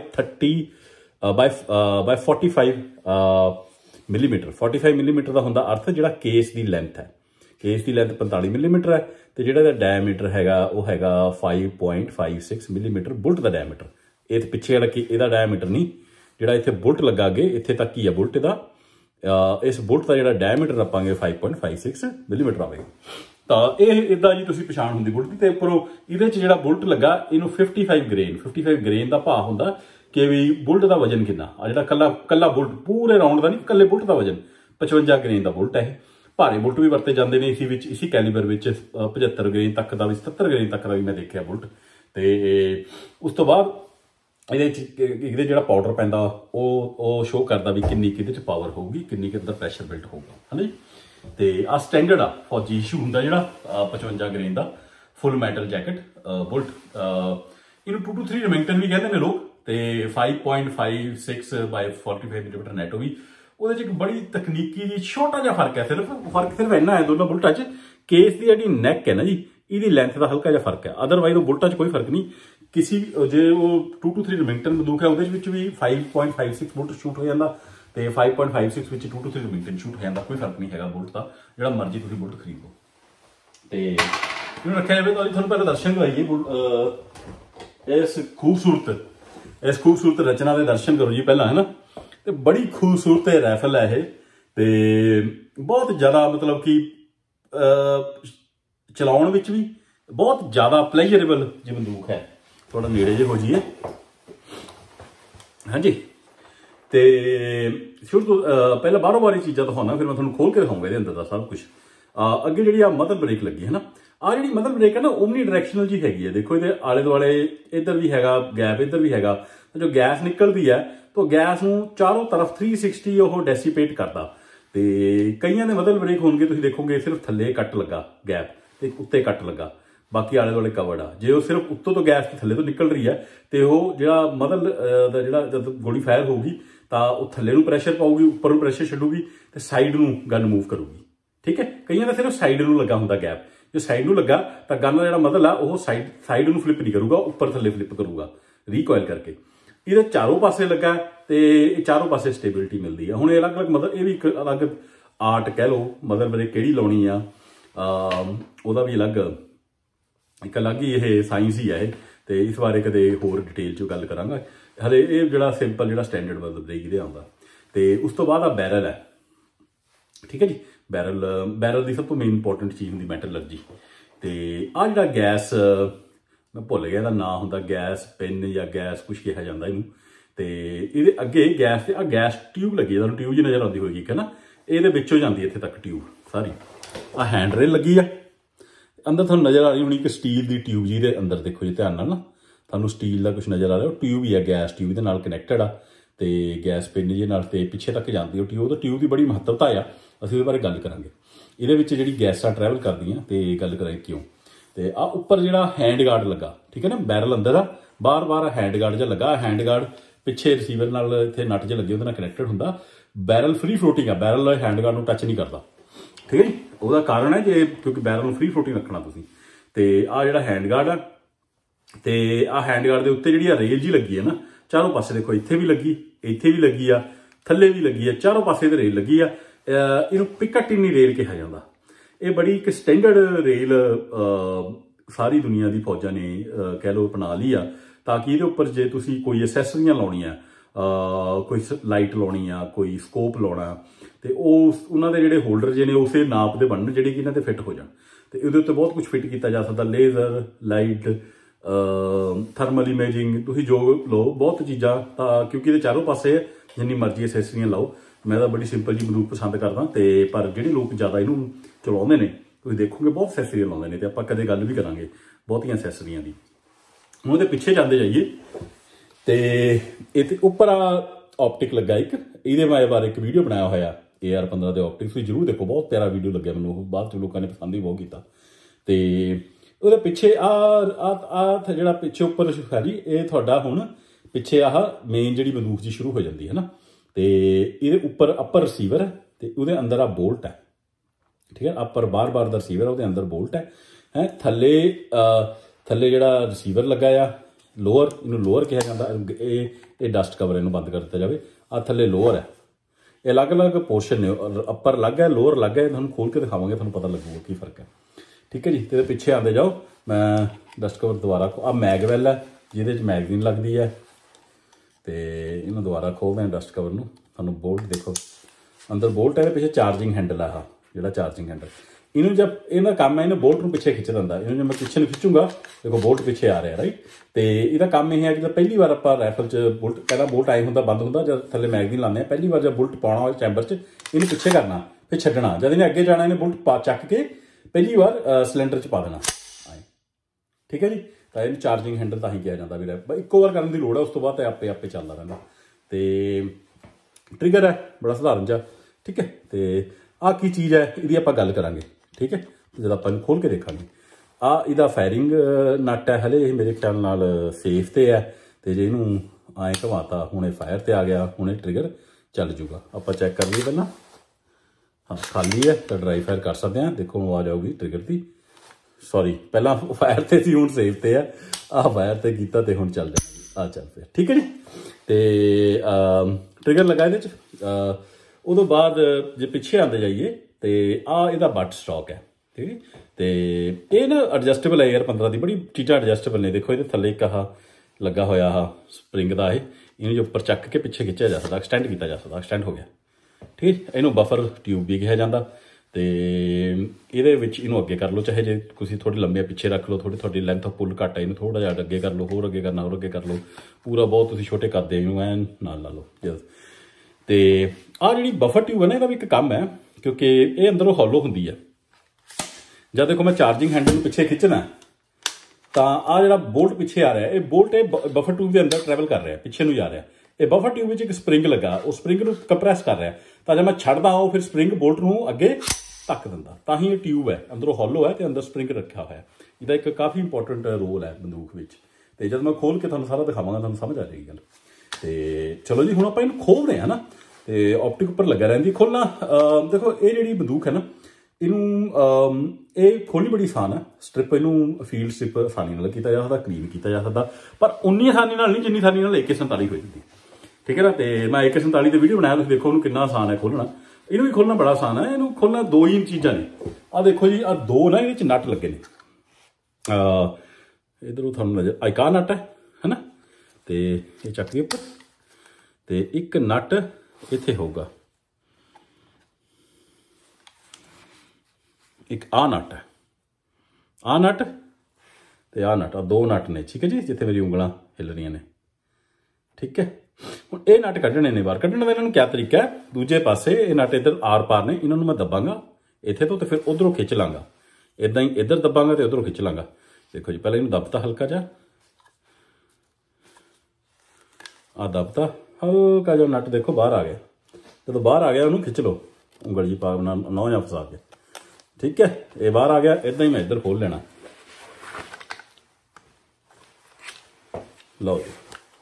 45 ਮਿਲੀਮੀਟਰ। 45 ਮਿਲੀਮੀਟਰ ਦਾ ਹੁੰਦਾ ਅਰਥ ਜਿਹੜਾ ਕੇਸ ਦੀ ਲੈਂਥ ਹੈ, ਕੇਸ ਦੀ ਲੈਂਥ 45 ਮਿਲੀਮੀਟਰ ਹੈ, ਤੇ ਜਿਹੜਾ ਇਹਦਾ ਡਾਇਆਮੀਟਰ ਹੈਗਾ ਉਹ ਹੈਗਾ 5.56 ਮਿਲੀਮੀਟਰ ਬੁਲਟ ਦਾ ਡਾਇਆਮੀਟਰ। ਇਹ ਪਿੱਛੇ ਵਾਲਾ ਕਿ ਇਹਦਾ ਡਾਇਆਮੀਟਰ ਨਹੀਂ, ਜਿਹੜਾ ਇੱਥੇ ਬੁਲਟ ਲੱਗਾ ਅੱਗੇ ਇੱਥੇ ਤੱਕ ਹੀ ਆ ਬੁਲਟ ਇਹਦਾ। ਇਸ ਬੁਲਟ ਦਾ ਜਿਹੜਾ ਡਾਇਆਮੀਟਰ ਰੱਖਾਂਗੇ 5.56 ਮਿਲੀਮੀਟਰ ਆਵੇਗਾ। ਤਾਂ ਇਹ ਇਦਾਂ ਜੀ ਤੁਸੀਂ ਪਛਾਣ ਹੁੰਦੀ ਬੁਲਟ ਦੀ। ਤੇ ਉੱਪਰੋਂ ਇਹਦੇ 'ਚ ਜਿਹੜਾ ਬੁਲਟ ਲੱਗਾ ਇਹਨੂੰ 55 ਗ੍ਰੇਨ ਦਾ ਭਾਅ ਹੁੰਦਾ ਕਿ ਵੀ ਬੁਲਟ ਦਾ ਵਜਨ ਕਿੰਨਾ ਆ। ਜਿਹੜਾ ਕੱਲਾ ਬੁਲਟ ਪੂਰੇ ਰਾਉਂਡ ਦਾ ਨਹੀਂ, ਕੱਲੇ ਬੁਲਟ ਦਾ ਵਜਨ 55 ਗ੍ਰੇਨ ਦਾ ਬੁਲਟ ਹੈ ਇਹ। ਭਾਰੇ ਬੁਲਟ ਵੀ ਵਰਤੇ ਜਾਂਦੇ ਨੇ ਇसी ਕੈਲੀਬਰ ਵਿੱਚ 75 ਗ੍ਰੇਨ ਤੱਕ ਦਾ ਵੀ, 77 ਗ੍ਰੇਨ ਤੱਕ ਦਾ ਵੀ ਮੈਂ ਦੇਖਿਆ ਬੁਲਟ। ਤੇ ਉਸ ਤੋਂ ਬਾਅਦ ਇਹਦੇ ਜਿਹੜਾ ਪਾਊਡਰ ਪੈਂਦਾ ਉਹ ਸ਼ੋਅ ਕਰਦਾ ਵੀ ਕਿੰਨੀ ਇਹਦੇ 'ਚ ਪਾਵਰ ਹੋਊਗੀ, ਕਿੰਨੀ ਇਹਦਾ ਪ੍ਰੈਸ਼ਰ ਬਿਲਟ ਹੋਊਗਾ, ਹੈ ਨਾ ਜੀ। ਤੇ ਆਹ ਸਟੈਂਡਰਡ ਆ ਫੌਜੀ ਇਸ਼ੂ ਹੁੰਦਾ ਜਿਹੜਾ 55 ਗ੍ਰੇਨ ਦਾ ਫੁੱਲ ਮੈਟਲ ਜੈਕਟ ਬੁਲਟ। ਇਹਨੂੰ 2 to 3 ਰਿਮਿੰਗਟਨ ਵੀ ਕਹਿੰਦੇ ਨੇ ਲੋਕ, ਤੇ 5.56 ਬਾਈ 45 ਮਿਲੀਮੀਟਰ ਨੈਟੋ ਵੀ। ਉਹਦੇ 'ਚ ਇੱਕ ਬੜੀ ਤਕਨੀਕੀ ਜੀ ਛੋਟਾ ਜਿਹਾ ਫਰਕ ਹੈ, ਸਿਰਫ ਇੰਨਾ ਹੈ ਦੋਨੋਂ ਬੁਲਟਾਂ 'ਚ। ਕੇਸ ਦੀ ਜਿਹੜੀ ਨੈਕ ਹੈ ਨਾ ਜੀ, ਇਹਦੀ ਲੈਂਥ ਦਾ ਹਲਕਾ ਜਿਹਾ ਫਰਕ ਹੈ, ਅਦਰਵਾਈਜ਼ ਉਹ ਬੁਲਟਾਂ 'ਚ ਕੋਈ ਫਰਕ ਨਹੀਂ। ਜੇ ਉਹ 2 to 3 ਰਿਮਿੰਗਟਨ ਬੰਦੂਕ ਹੈ ਉਹਦੇ ਵਿੱਚ ਵੀ 5.56 ਬੁਲਟ ਸ਼ੂਟ ਹੋ ਜਾਂਦਾ, ਤੇ 5.56 ਵਿੱਚ 2 to 3 ਰਿਮਿੰਗਟਨ ਸ਼ੂਟ ਹੋ ਜਾਂਦਾ। ਕੋਈ ਫਰਕ ਨਹੀਂ ਹੈਗਾ ਬੁਲਟ ਦਾ, ਜਿਹੜਾ ਮਰਜ਼ੀ ਤੁਸੀਂ ਬੁਲਟ ਖਰੀਦੋ। ਤੇ ਇਹਨੂੰ ਰੱਖਿਆ ਜਾਵੇ ਤਾਂ ਤੁਹਾਨੂੰ ਪਹਿਲਾਂ ਦਰਸ਼ਨ ਕਰਾਈਏ ਇਸ ਖੂਬਸੂਰਤ ਰਚਨਾ ਦੇ ਦਰਸ਼ਨ ਕਰੋ ਜੀ ਪਹਿਲਾਂ, ਹੈ ਨਾ। ਤੇ ਬੜੀ ਖੂਬਸੂਰਤ ਰਾਈਫਲ ਹੈ ਇਹ, ਤੇ ਬਹੁਤ ਜ਼ਿਆਦਾ ਮਤਲਬ ਕਿ ਚਲਾਉਣ ਵਿੱਚ ਵੀ बहुत ज़्यादा प्लेजरेबल जी बंदूक है। थोड़ा नेड़े जे हो जाइए। हाँ जी, तो शुरू तो पहले बारों बारी चीज़ा दिखाना, फिर मैं थोड़ा खोल के दिखाऊंगा ये अंदर का सब कुछ। अगे जी आ मदर ब्रेक लगी है ना, आ जी मदर ब्रेक है ना ओमनी डायरैक्शनल जी हैगी है। देखो ये आले दुआले इधर भी हैगा गैप, इधर भी हैगा। तो जो गैस निकलती है तो गैस नूं चारों तरफ 360 वो डेसीपेट करता। तो कईयां दे मदर ब्रेक होणगे तुसीं देखोगे सिर्फ थल्ले कट लगा गैप ते उत्ते कट लगा, बाकी आले दुआले कवर्ड आ। जे वो सिर्फ उत्तों तो गैस थल्ले तो निकल रही है तो वो जो मदर दा जिहड़ा जब गोली फायर होगी तो वो थल्ले नूं प्रैशर पाऊगी, उपर नूं प्रैशर छड्डूगी तो साइड नूं गन मूव करूगी। ठीक है, कईयां दा सिर्फ साइड नूं लगा हुंदा गैप। जो साइड नूं लगा तो गन दा जिहड़ा मदर आ वो साइड नूं फ्लिप नहीं करूगा, उपर थल्ले फ्लिप करूगा रिकॉयल करके। ये चारों पासे लगा तो चारों पासे स्टेबिलिटी मिलती है। हुण अलग अलग मदर, ये भी एक अलग आर्ट कह लो, मदर ब्रेक किहड़ी लाउणी आ ਉਹਦਾ भी अलग एक अलग ही ये साइंस ही है। तो इस बारे कदे होर डिटेल च गल करांगा। हले ये जो सिंपल जो स्टैंडर्ड मदर ब्रेक ये आउंदा। तो उस तो बाद आ बैरल है। ठीक है जी, बैरल की सब तो मेन इंपोर्टेंट चीज़ होंगी मैटलर्जी। तो आ जो गैस मैं भुल गया इसका नाम होंदा, गैस पिन या गैस कुछ कहा जाता इनू। तो ये अगे गैस से गैस ट्यूब लगी है, ट्यूब जी नज़र आती होगी है ना, ये विचों जाती है इत्थे तक ट्यूब सारी। आ हैंड रेल लगी है, अंदर थोड़ा नज़र आ रही होनी एक स्टील की ट्यूब जी अंदर। देखो जी ध्यान ना, थोड़ा स्टील का कुछ नज़र आ रहा, ट्यूब ही है गैस ट्यूब के नाल कनैक्टेड आ। तो गैस पिन जी नाल ते पिछे तक जाती है ट्यूब। तो ट्यूब की बड़ी महत्वता आ, असीं उहदे बारे गल करांगे। इहदे विच जिहड़ी गैसां ट्रैवल करदियां ते गल करांगे क्यों। तो आ उपर जिहड़ा हैंड गार्ड लगा, ठीक है ना, बैरल अंदर आ, बार बार हैंड गार्ड जिहा लगा। हैंड गार्ड पिछे रिसीवर नाल इत्थे नट जे लगे, उहदे नाल कनैक्टेड हुंदा। बैरल फ्री फ्लोटिंग आ, बैरल हैंड गार्ड नूं टच नहीं करता। ठीक है जी, उसका कारण है जे क्योंकि बैरल नूं फ्री फ्लोटिंग रखना तुसीं। तो आ जिहड़ा हैंड गार्ड आ, तो आ हैंड गार्ड के उत्ते जिहड़ी रेल जी लगी है ना चारों पासे, देखो इत्थे भी लगी, इत्थे भी लगी आ, थल्ले भी लगी है, चारों पासे ते रेल लगी आ। इहनूं पिकाटिनी रेल कहा जाता। ये बड़ी एक स्टैंडर्ड रेल सारी दुनिया की फौजां ने कह लो अपना ली आ, ताकि ये उपर जे तुसीं कोई असैसरियां लाउणियां, कोई लाइट लाउणी आ, कोई स्कोप लाउणा, तो उन्होंने जिहड़े होल्डर जे ने उस नाप के बनन जिहड़े कि इन्हां ते फिट हो जाण। तो इहदे उत्ते बहुत कुछ फिट किया जा सकता, लेजर लाइट, थर्मल इमेजिंग, तुसीं जो लो बहुत चीज़ां। क्योंकि ये चारों पासे जिन्नी मर्जी असैसरियां लाओ। मैं तो बड़ी सिंपल जी बंदूक पसंद करदा, तो पर जिहड़े लोग ज़्यादा इनू चलाउंदे ने तुसीं देखोगे बहुत असैसरियां लाउंदे ने, तो आपां कदे गल भी करांगे बहुतियां असैसरियां दी। हुण उहदे पिछे जांदे जाइए तो इत्थे उपर ऑप्टिक लगा एक, इहदे बारे एक वीडियो बनाया होया AR-15 के ऑप्टिक, तुसीं जरूर देखो, बहुत प्यारा वीडियो लग्या मैनूं, बाद च लोगों ने पसंद भी बहुत किया। तो उहदे पिछे आ जिहड़ा पिछे उपर है जी, ये तुहाडा हुण पिछे आह मेन जिहड़ी बंदूक जी शुरू हो जाती है ना। तो ये उपर अपर रिसीवर है, तो उहदे अंदर आ बोल्ट है। ठीक है, अपर बार दा रिसीवर है, उहदे अंदर बोल्ट है। थल्ले जिहड़ा रिसीवर लगा आ, लोअर, इनू लोअर कहा जाता। ये डस्ट कवर इनू बंद कर दिता जाए। आ थल्ले लोअर है, ये अलग अलग पोर्शन ने, अपर अलग है लोअर अलग है, तुहानूं खोल के दिखावांगे, तुहानूं पता लगूगा की फर्क है। ठीक है जी, तो पिछे आते जाओ, मैं डस्ट कवर दोबारा आ मैगवेल है जिहदे मैगजीन लगती है। तो इन्हूं दोबारा खोलते हैं डस्ट कवर नूं, तुहानूं बोल्ट देखो अंदर बोल्ट है, पिछे चार्जिंग हैंडल है, जिहड़ा चार्जिंग हैंडल। इन्हूं जब इन्हां काम है, इन्हें बोल्ट नूं पिछे खिंच दिंदा। इन्हूं जब मैं पिछे नूं खिंचूंगा, देखो बोल्ट पिछे आ रहा है, राइट। तो इहदा काम यह है कि जब पहली बार आपां राइफल च बोल्ट पहला बोल्ट आए हुंदा बंद हुंदा, जब थल्ले मैगजीन लाने पहली बार जब बोल्ट पाउणा होवे चैंबर च, इन्हें पिछे करना फिर छड्डना, जब इन्हें अगे जाना इन्हें बोल्ट चक के पहली बार सिलेंडर च पा देना। ठीक है जी, तो इन्हें चार्जिंग हैंडल तां ही कहा जाता भी, इक्को बार करने की लोड़ है, उस तो बाद आपे आपे चलता रहता। तो ट्रिगर है बड़ा सधारण जा। ठीक है, तो आ की चीज़ है, इसकी आप गल करांगे। ठीक है, जब आप खोल के देखांगे। आ इहदा फायरिंग नट है, हले मेरे ख्याल नाल सेफ ते है। तो जे इनू आए घुमाता हुणे फायर ते आ गया, हुणे ट्रिगर चल जूगा। आप चैक कर लिए पहला, हाँ खाली है तो ड्राई फायर कर सकते हैं। देखो आवाज़ आऊगी ट्रिगर की, सॉरी पहला फायर ते सी, हुण सेफ ते है। आ फायर ते कीता ते हुण चल जाएगी, आ चल पे। ठीक है जी, तो ट्रिगर लगा ये। उदों बाद जे पिछे आते जाइए तो आ इहदा बट स्टॉक है। ठीक है, तो ये ना एडजस्टेबल है AR-15 की, बड़ी चीज़ां एडजस्टेबल ने। देखो ये थल्ले एक आह लगा होया स्प्रिंग का, इन्हें जो उपर चक के पिछे खिंचा जा सकता, एक्सटेंड किया जा सकता, एक्सटेंड हो गया। ठीक है, इनू बफर ट्यूब भी कहा जाता। ਤੇ ਇਹਦੇ ਵਿੱਚ ਇਹਨੂੰ ਅੱਗੇ ਕਰ ਲਓ, ਚਾਹੇ ਜੇ ਤੁਸੀਂ ਥੋੜੇ ਲੰਬੇ ਪਿੱਛੇ ਰੱਖ ਲਓ, ਤੁਹਾਡੀ ਲੈਂਥ ਫੁੱਲ ਘੱਟ ਹੈ, ਇਹਨੂੰ ਥੋੜਾ ਜਿਹਾ ਅੱਗੇ ਕਰ ਲਓ, ਹੋਰ ਅੱਗੇ ਕਰਨਾ ਹੋਰ ਅੱਗੇ ਕਰ ਲਓ, ਪੂਰਾ ਬਹੁਤ ਤੁਸੀਂ ਛੋਟੇ ਕਰਦੇ ਇਹਨੂੰ ਐਨ ਨਾਲ ਲਾ ਲਓ ਜਦ। ਤੇ ਆਹ ਜਿਹੜੀ ਬਫਰ ਟਿਊਬ ਹੈ ਨਾ, ਇਹਦਾ ਵੀ ਇੱਕ ਕੰਮ ਹੈ, ਕਿਉਂਕਿ ਇਹ ਅੰਦਰੋਂ ਹੌਲੋ ਹੁੰਦੀ ਹੈ। ਜਦ ਦੇਖੋ ਮੈਂ ਚਾਰਜਿੰਗ ਹੈਂਡਲ ਨੂੰ ਪਿੱਛੇ ਖਿੱਚਣਾ ਤਾਂ ਆਹ ਜਿਹੜਾ ਬੋਲਟ ਪਿੱਛੇ ਆ ਰਿਹਾ, ਇਹ ਬੋਲਟ ਇਹ ਬਫਰ ਟਿਊਬ ਦੇ ਅੰਦਰ ਟਰੈਵਲ ਕਰ ਰਿਹਾ, ਪਿੱਛੇ ਨੂੰ ਜਾ ਰਿਹਾ। ਇਹ ਬਫਰ ਟਿਊਬ ਵਿੱਚ ਇੱਕ ਸਪਰਿੰਗ ਲੱਗਾ, ਉਹ ਸਪਰਿੰਗ ਨੂੰ ਕੰਪਰੈਸ ਕਰ ਰਿਹਾ, ਤਾਂ ਜਦ ਮੈਂ ਛੱਡਦਾ ਉਹ ਫਿਰ ਸਪਰਿੰਗ ਬੋਲਟ ਨੂੰ ਅੱਗੇ ਧੱਕ ਦਿੰਦਾ। ਤਾਂ ਹੀ ਇਹ ਟਿਊਬ ਹੈ, ਅੰਦਰੋਂ ਹੌਲੋ ਹੈ ਤੇ ਅੰਦਰ ਸਪਰਿੰਗ ਰੱਖਿਆ ਹੋਇਆ। ਇਹਦਾ ਇੱਕ ਕਾਫੀ ਇੰਪੋਰਟੈਂਟ ਰੋਲ ਹੈ ਬੰਦੂਕ ਵਿੱਚ। ਤੇ ਜਦ ਮੈਂ ਖੋਲ ਕੇ ਤੁਹਾਨੂੰ ਸਾਰਾ ਦਿਖਾਵਾਂਗਾ, ਤੁਹਾਨੂੰ ਸਮਝ ਆ ਜਾਏਗੀ ਗੱਲ। ਤੇ ਚਲੋ ਜੀ, ਹੁਣ ਆਪਾਂ ਇਹਨੂੰ ਖੋਲਦੇ ਹਾਂ ਨਾ। ਤੇ ਆਪਟਿਕ ਉੱਪਰ ਲੱਗਾ ਰਹਿੰਦੀ ਖੋਲਣਾ। ਦੇਖੋ ਇਹ ਜਿਹੜੀ ਬੰਦੂਕ ਹੈ ਨਾ, ਇਹਨੂੰ ਇਹ ਖੋਲ੍ਹਣੀ ਬੜੀ ਆਸਾਨ ਹੈ। ਸਟ੍ਰਿਪ ਇਹਨੂੰ ਫੀਲਡ ਸਟ੍ਰਿਪ ਆਸਾਨੀ ਨਾਲ ਕੀਤਾ ਜਾ ਸਕਦਾ, ਕਲੀਨ ਕੀਤਾ ਜਾ ਸਕਦਾ, ਪਰ ਉਨੀ ਆਸਾਨੀ ਨਾਲ ਨਹੀਂ ਜਿੰਨੀ ਆਸਾਨੀ ਨਾਲ AK-47 ਹੋ ਜਾਂਦੀ, ਠੀਕ ਹੈ ਨਾ। ਤੇ ਮੈਂ AK-47 ਤੇ ਵੀਡੀਓ ਬਣਾਇਆ, ਤੁਸੀਂ ਦੇਖੋ ਉਹਨੂੰ ਕਿੰਨਾ ਆਸਾਨ ਹੈ ਖੋਲ੍ਹਣਾ। ਇਹਨੂੰ ਵੀ ਖੋਲ੍ਹਣਾ ਬੜਾ ਆਸਾਨ ਹੈ। ਇਹਨੂੰ ਖੋਲ੍ਹਣਾ ਦੋ ਹੀ ਚੀਜ਼ਾਂ ਨੇ। ਆਹ ਦੇਖੋ ਜੀ, ਆਹ ਦੋ ਨਾ ਇਹਦੇ ਵਿੱਚ ਨਟ ਲੱਗੇ ਨੇ। ਇੱਧਰੋਂ ਤੁਹਾਨੂੰ ਨਜ਼ਰ ਆਇਕਾ ਨਟ ਹੈ ਨਾ, ਤੇ ਇਹ ਚੱਕ ਕੇ ਉੱਪਰ, ਤੇ ਇੱਕ ਨਟ ਇੱਥੇ ਹੋਊਗਾ, ਇੱਕ ਆਹ ਨਟ ਹੈ, ਆਹ ਨਟ ਤੇ ਆਹ ਨਟ, ਆ ਦੋ ਨਟ ਨੇ, ਠੀਕ ਹੈ ਜੀ, ਜਿੱਥੇ ਮੇਰੀ ਉਂਗਲਾਂ ਹਿੱਲ ਰਹੀਆਂ ਨੇ, ਠੀਕ ਹੈ। ਹੁਣ ਇਹ ਨਟ ਕੱਢਣੇ ਨੇ ਬਾਹਰ। ਕੱਢਣ ਦਾ ਇਹਨਾਂ ਨੂੰ ਕਿਆ ਤਰੀਕਾ ਹੈ, ਦੂਜੇ ਪਾਸੇ ਇਹ ਨਟ ਇੱਧਰ ਆਰ ਪਾਰ ਨੇ, ਇਹਨਾਂ ਨੂੰ ਮੈਂ ਦੱਬਾਂਗਾ ਇੱਥੇ ਤੋਂ, ਤੇ ਫਿਰ ਉਧਰੋਂ ਖਿੱਚ ਲਾਂਗਾ। ਇੱਦਾਂ ਹੀ ਇੱਧਰ ਦੱਬਾਂਗਾ ਤੇ ਉਧਰੋਂ ਖਿੱਚ ਲਾਂਗਾ। ਦੇਖੋ ਜੀ, ਪਹਿਲਾਂ ਇਹਨੂੰ ਦੱਬਤਾ ਹਲਕਾ ਜਿਹਾ, ਆਹ ਦੱਬਤਾ ਹਲਕਾ ਜਿਹਾ, ਨਟ ਦੇਖੋ ਬਾਹਰ ਆ ਗਿਆ। ਜਦੋਂ ਬਾਹਰ ਆ ਗਿਆ ਉਹਨੂੰ ਖਿੱਚ ਲਓ ਉਂਗਲ ਜੀ ਪਾ ਨੌ ਜਾਂ ਫਸਾ ਕੇ, ਠੀਕ ਹੈ। ਇਹ ਬਾਹਰ ਆ ਗਿਆ, ਇੱਦਾਂ ਹੀ ਮੈਂ ਇੱਧਰ ਖੋਲ ਲੈਣਾ। ਲਓ ਜੀ,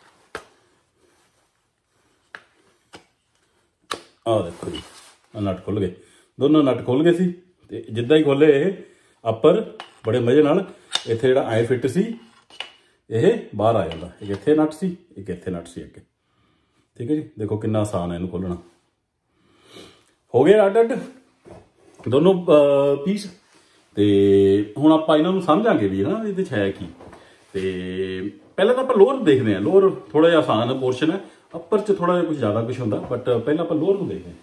ਆਹ ਦੇਖੋ ਜੀ, ਨਟ ਖੁੱਲ ਗਏ, ਦੋਨੋਂ ਨਟ ਖੁੱਲ ਗਏ ਸੀ। ਤੇ ਜਿੱਦਾਂ ਹੀ ਖੋਲੇ ਇਹ ਅੱਪਰ ਬੜੇ ਮਜ਼ੇ ਨਾਲ, ਇੱਥੇ ਜਿਹੜਾ ਐ ਫਿੱਟ ਸੀ ਇਹ ਬਾਹਰ ਆ ਜਾਂਦਾ। ਇੱਕ ਇੱਥੇ ਨਟ ਸੀ, ਇੱਕ ਇੱਥੇ ਨਟ ਸੀ ਅੱਗੇ, ਠੀਕ ਹੈ ਜੀ। ਦੇਖੋ ਕਿੰਨਾ ਆਸਾਨ ਹੈ ਇਹਨੂੰ ਖੋਲ੍ਹਣਾ। ਹੋ ਗਏ ਅੱਡ ਅੱਡ ਦੋਨੋਂ ਪੀਸ। ਤੇ ਹੁਣ ਆਪਾਂ ਇਹਨਾਂ ਨੂੰ ਸਮਝਾਂਗੇ ਵੀ ਨਾ ਇਹਦੇ 'ਚ ਹੈ ਕੀ। ਤੇ ਪਹਿਲਾਂ ਤਾਂ ਆਪਾਂ ਲੋਅਰ ਦੇਖਦੇ ਹਾਂ। ਲੋਅਰ ਥੋੜ੍ਹਾ ਜਿਹਾ ਆਸਾਨ ਪੋਰਸ਼ਨ ਹੈ, ਅੱਪਰ 'ਚ ਥੋੜ੍ਹਾ ਜਿਹਾ ਕੁਝ ਜ਼ਿਆਦਾ ਕੁਝ ਹੁੰਦਾ, ਬਟ ਪਹਿਲਾਂ ਆਪਾਂ ਲੋਅਰ ਨੂੰ ਦੇਖਦੇ ਹਾਂ।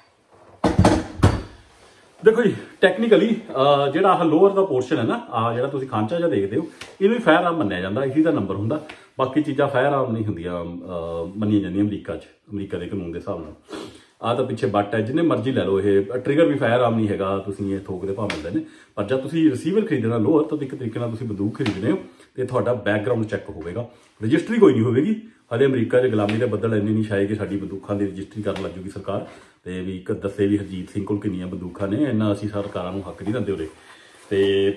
ਦੇਖੋ ਜੀ, ਟੈਕਨੀਕਲੀ ਜਿਹੜਾ ਆਹ ਲੋਅਰ ਦਾ ਪੋਰਸ਼ਨ ਹੈ ਨਾ, ਆਹ ਜਿਹੜਾ ਤੁਸੀਂ ਖਾਂਚਾ ਜਿਹਾ ਦੇਖਦੇ ਹੋ, ਇਹਨੂੰ ਵੀ ਫਾਇਰ ਆਰਮ ਮੰਨਿਆ ਜਾਂਦਾ, ਇਸੀ ਦਾ ਨੰਬਰ ਹੁੰਦਾ। ਬਾਕੀ ਚੀਜ਼ਾਂ ਫਾਇਰ ਆਰਮ ਨਹੀਂ ਹੁੰਦੀਆਂ ਮੰਨੀਆਂ ਜਾਂਦੀਆਂ ਅਮਰੀਕਾ 'ਚ, ਅਮਰੀਕਾ ਦੇ ਕਾਨੂੰਨ ਦੇ ਹਿਸਾਬ ਨਾਲ। ਆਹ ਤਾਂ ਪਿੱਛੇ ਬੱਟ ਹੈ, ਜਿੰਨੇ ਮਰਜ਼ੀ ਲੈ ਲਓ। ਇਹ ਟ੍ਰਿਗਰ ਵੀ ਫਾਇਰ ਆਰਮ ਨਹੀਂ ਹੈਗਾ, ਤੁਸੀਂ ਇਹ ਥੋਕ ਦੇ ਭਾਅ ਮਿਲਦੇ ਨੇ। ਪਰ ਜਦ ਤੁਸੀਂ ਰਿਸੀਵਰ ਖਰੀਦਣਾ ਲੋਅਰ, ਤਾਂ ਇੱਕ ਤਰੀਕੇ ਨਾਲ ਤੁਸੀਂ ਬੰਦੂਕ ਖਰੀਦਦੇ ਹੋ ਤੇ ਤੁਹਾਡਾ ਬੈਕਗਰਾਊਂਡ ਚੈੱਕ ਹੋਵੇਗਾ। ਰਜਿਸਟਰੀ ਕੋਈ ਨਹੀਂ ਹੋਵੇਗੀ। ਹਲੇ ਅਮਰੀਕਾ 'ਚ ਗੁਲਾਮੀ ਦੇ ਬੱਦਲ ਇੰਨੇ ਨਹੀਂ ਛਾਏ ਕਿ ਸਾਡੀ ਬੰਦੂਕਾਂ ਦੀ ਰਜਿਸਟਰੀ ਕਰਨ ਲੱਗ ਜੂਗੀ ਸਰਕਾਰ, ਤੇ ਵੀ ਇੱਕ ਦੱਸੇ ਵੀ ਹਰਜੀਤ ਸਿੰਘ ਕੋਲ ਕਿੰਨੀਆਂ ਬੰਦੂਕਾਂ ਨੇ। ਇੰਨਾ ਅਸੀਂ ਸਰਕਾਰਾਂ ਨੂੰ ਹੱਕ ਨਹੀਂ ਦਿੰਦੇ ਉਰੇ। ਤੇ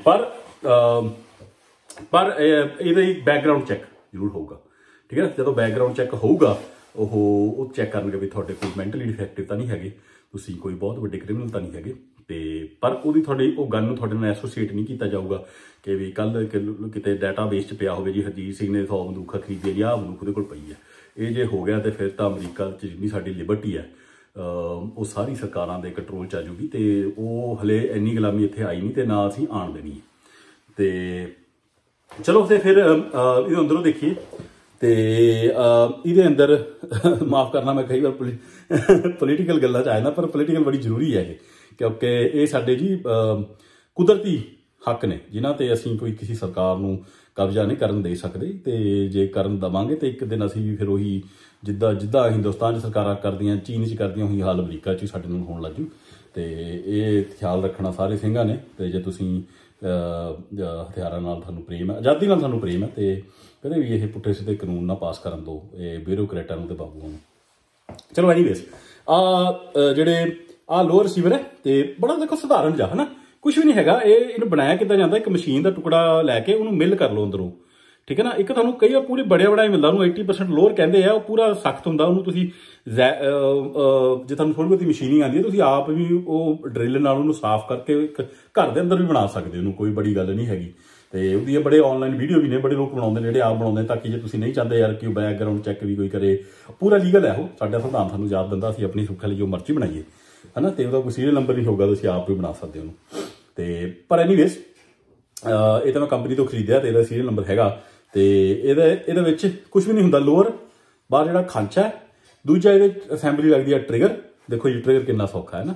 ਪਰ ਇਹਦਾ ਹੀ ਬੈਕਗਰਾਊਂਡ ਚੈੱਕ ਜ਼ਰੂਰ ਹੋਊਗਾ, ਠੀਕ ਹੈ। ਜਦੋਂ ਬੈਕਗਰਾਊਂਡ ਚੈੱਕ ਹੋਊਗਾ, ਉਹ ਚੈੱਕ ਕਰਨਗੇ ਵੀ ਤੁਹਾਡੇ ਕੋਈ ਮੈਂਟਲੀ ਡਿਫੈਕਟਿਵ ਤਾਂ ਨਹੀਂ ਹੈਗੇ, ਤੁਸੀਂ ਕੋਈ ਬਹੁਤ ਵੱਡੇ ਕ੍ਰਿਮੀਨਲ ਤਾਂ ਨਹੀਂ ਹੈਗੇ। ਤੇ ਪਰ ਉਹਦੀ ਤੁਹਾਡੀ ਉਹ ਗੱਲ ਨੂੰ ਤੁਹਾਡੇ ਨਾਲ ਐਸੋਸੀਏਟ ਨਹੀਂ ਕੀਤਾ ਜਾਊਗਾ ਕਿ ਵੀ ਕੱਲ੍ਹ ਕਿਤੇ ਡਾਟਾਬੇਸ 'ਚ ਪਿਆ ਹੋਵੇ ਜੀ ਹਰਜੀਤ ਸਿੰਘ ਨੇ 100 ਬੰਦੂਕਾਂ ਖਰੀਦੀਆਂ ਜੀ, ਆਹ ਬੰਦੂਕ ਉਹਦੇ ਕੋਲ ਪਈ ਹੈ। ਇਹ ਜੇ ਹੋ ਗਿਆ ਤੇ ਫਿਰ ਤਾਂ ਅਮਰੀਕਾ 'ਚ ਜਿੰਨੀ ਸਾਡੀ ਲਿਬਰਟੀ ਹੈ ਉਹ ਸਾਰੀ ਸਰਕਾਰਾਂ ਦੇ ਕੰਟਰੋਲ 'ਚ ਆ ਜੂਗੀ। ਤੇ ਉਹ ਹਲੇ ਇੰਨੀ ਗੁਲਾਮੀ ਇੱਥੇ ਆਈ ਨਹੀਂ, ਤੇ ਨਾ ਅਸੀਂ ਆਉਣ ਦੇਣੀ ਹੈ। ਤੇ ਚਲੋ ਤੇ ਫਿਰ ਇਹਦੇ ਅੰਦਰੋਂ ਦੇਖੀਏ। ਤੇ ਇਹਦੇ ਅੰਦਰ ਮਾफ़ ਕਰਨਾ ਮੈਂ ਕਈ ਵਾਰ ਪੋਲੀਟੀਕਲ ਗੱਲਾਂ 'ਚ ਆਇਆ ਨਾ, ਪਰ ਪੋਲੀਟੀਕਲ ਬੜੀ ਜ਼ਰੂਰੀ ਹੈ ਇਹ, ਕਿਉਂਕਿ ਇਹ ਸਾਡੇ ਜੀ ਕੁਦਰਤੀ ਹੱਕ ਨੇ ਜਿਨ੍ਹਾਂ 'ਤੇ ਅਸੀਂ ਕੋਈ ਕਿਸੇ ਸਰਕਾਰ ਨੂੰ ਕਬਜ਼ਾ ਨਹੀਂ ਕਰਨ ਦੇ ਸਕਦੇ। ਤੇ ਜੇ ਕਰਨ ਦੇਵਾਂਗੇ ਤਾਂ ਇੱਕ ਦਿਨ ਅਸੀਂ ਵੀ ਫਿਰ ਉਹੀ ਜਿੱਦਾਂ ਹਿੰਦੁਸਤਾਨ 'ਚ ਸਰਕਾਰਾਂ ਕਰਦੀਆਂ, ਚੀਨ 'ਚ ਕਰਦੀਆਂ, ਉਹੀ ਹਾਲ ਅਮਰੀਕਾ 'ਚ ਸਾਡੇ ਨਾਲ ਹੋਣ ਲੱਗ ਜੂ। ਤੇ ਇਹ ਖਿਆਲ ਰੱਖਣਾ ਸਾਰੇ ਸਿੰਘਾਂ ਨੇ। ਤੇ ਜੇ ਤੁਸੀਂ ਹਥਿਆਰਾਂ ਨਾਲ ਤੁਹਾਨੂੰ ਪ੍ਰੇਮ ਹੈ, ਆਜ਼ਾਦੀ ਨਾਲ ਤੁਹਾਨੂੰ ਪ੍ਰੇਮ ਹੈ, ਤੇ ਕਦੇ ਵੀ ਇਹ ਪੁੱਠੇ ਸਿੱਧੇ ਕਾਨੂੰਨ ਨਾ ਪਾਸ ਕਰਨ ਦਿਓ ਇਹ ਬਿਊਰੋਕਰੇਟਾਂ ਨੂੰ ਤੇ ਬਾਬੂਆਂ ਨੂੰ। ਚਲੋ ਐਨੀਵੇਜ਼, ਜਿਹੜੇ ਲੋਅਰ ਰਿਸੀਵਰ ਹੈ ਤੇ ਬੜਾ ਦੇਖੋ ਸਧਾਰਨ ਜਿਹਾ ਹੈ ਨਾ, ਕੁਛ ਵੀ ਨਹੀਂ ਹੈਗਾ। ਇਹਨੂੰ ਬਣਾਇਆ ਕਿੱਦਾਂ ਜਾਂਦਾ, ਇੱਕ ਮਸ਼ੀਨ ਦਾ ਟੁਕੜਾ ਲੈ ਕੇ ਉਹਨੂੰ ਮਿਲ ਕਰ ਲਓ ਅੰਦਰੋਂ, ਠੀਕ ਹੈ ਨਾ। ਇੱਕ ਤੁਹਾਨੂੰ ਕਈ ਵਾਰ ਪੂਰੇ ਬੜਿਆ ਮਿਲਦਾ, ਉਹਨੂੰ 80% ਲੋਅਰ ਕਹਿੰਦੇ ਆ, ਉਹ ਪੂਰਾ ਸਖਤ ਹੁੰਦਾ। ਉਹਨੂੰ ਤੁਸੀਂ ਜੇ ਤੁਹਾਨੂੰ ਥੋੜ੍ਹੀ ਬਹੁਤੀ ਮਸ਼ੀਨਿੰਗ ਆਉਂਦੀ ਹੈ, ਤੁਸੀਂ ਆਪ ਵੀ ਉਹ ਡਰਿੱਲ ਨਾਲ ਉਹਨੂੰ ਸਾਫ਼ ਕਰਕੇ ਇੱਕ ਘਰ ਦੇ ਅੰਦਰ ਵੀ ਬਣਾ ਸਕਦੇ ਹੋ, ਉਹਨੂੰ ਕੋਈ ਬੜੀ ਗੱਲ ਨਹੀਂ ਹੈਗੀ। ਤੇ ਉਹਦੀ ਬੜੇ ਆਨਲਾਈਨ ਵੀਡੀਓ ਵੀ ਨੇ, ਬੜੇ ਲੋਕ ਬਣਾਉਂਦੇ ਨੇ ਜਿਹੜੇ ਆਪ ਬਣਾਉਂਦੇ, ਤਾਂ ਕਿ ਜੇ ਤੁਸੀਂ ਨਹੀਂ ਚਾਹੁੰਦੇ ਯਾਰ ਕਿ ਉਹ ਬੈਕਗਰਾਊਂਡ ਚੈੱਕ ਵੀ ਕੋਈ ਕਰੇ, ਪੂਰਾ ਲੀਗਲ ਹੈ ਉਹ। ਸਾਡਾ ਸੰਵਿਧਾਨ ਸਾਨੂੰ ਯਾਦ ਦਿੰਦਾ, ਅਸੀਂ ਆਪਣੀ ਸੁੱਖ ਲਈ ਜੋ ਮਰਜ਼ੀ ਬਣਾਈਏ, ਹੈ ਨਾ। ਤੇ ਉਹਦਾ ਕੋਈ ਸੀਰੀਅਲ ਨੰਬਰ ਨਹੀਂ ਹੋਊਗਾ, ਤੁਸੀਂ ਆਪ ਵੀ ਬਣਾ ਸਕਦੇ ਉਹਨੂੰ। ਤੇ ਪਰ ਐਨੀਵੇਜ਼, ਇਹ ਤਾਂ ਮੈਂ ਕੰਪਨੀ ਤੋਂ ਖਰੀਦਿਆ ਤੇ ਇਹਦਾ ਸੀਰੀਅਲ ਨੰਬਰ ਹੈਗਾ। ਤੇ ਇਹਦੇ ਵਿੱਚ ਕੁਝ ਵੀ ਨਹੀਂ ਹੁੰਦਾ। ਲੋਅਰ ਬਾਹਰ ਜਿਹੜਾ ਖਾਂਚਾ ਹੈ, ਦੂਜਾ ਇਹਦੇ ਅਸੈਂਬਲੀ ਲੱਗਦੀ ਹੈ ਟ੍ਰਿਗਰ। ਦੇਖੋ ਜੀ ਟ੍ਰਿਗਰ ਕਿੰਨਾ ਸੌਖਾ ਹੈ ਨਾ,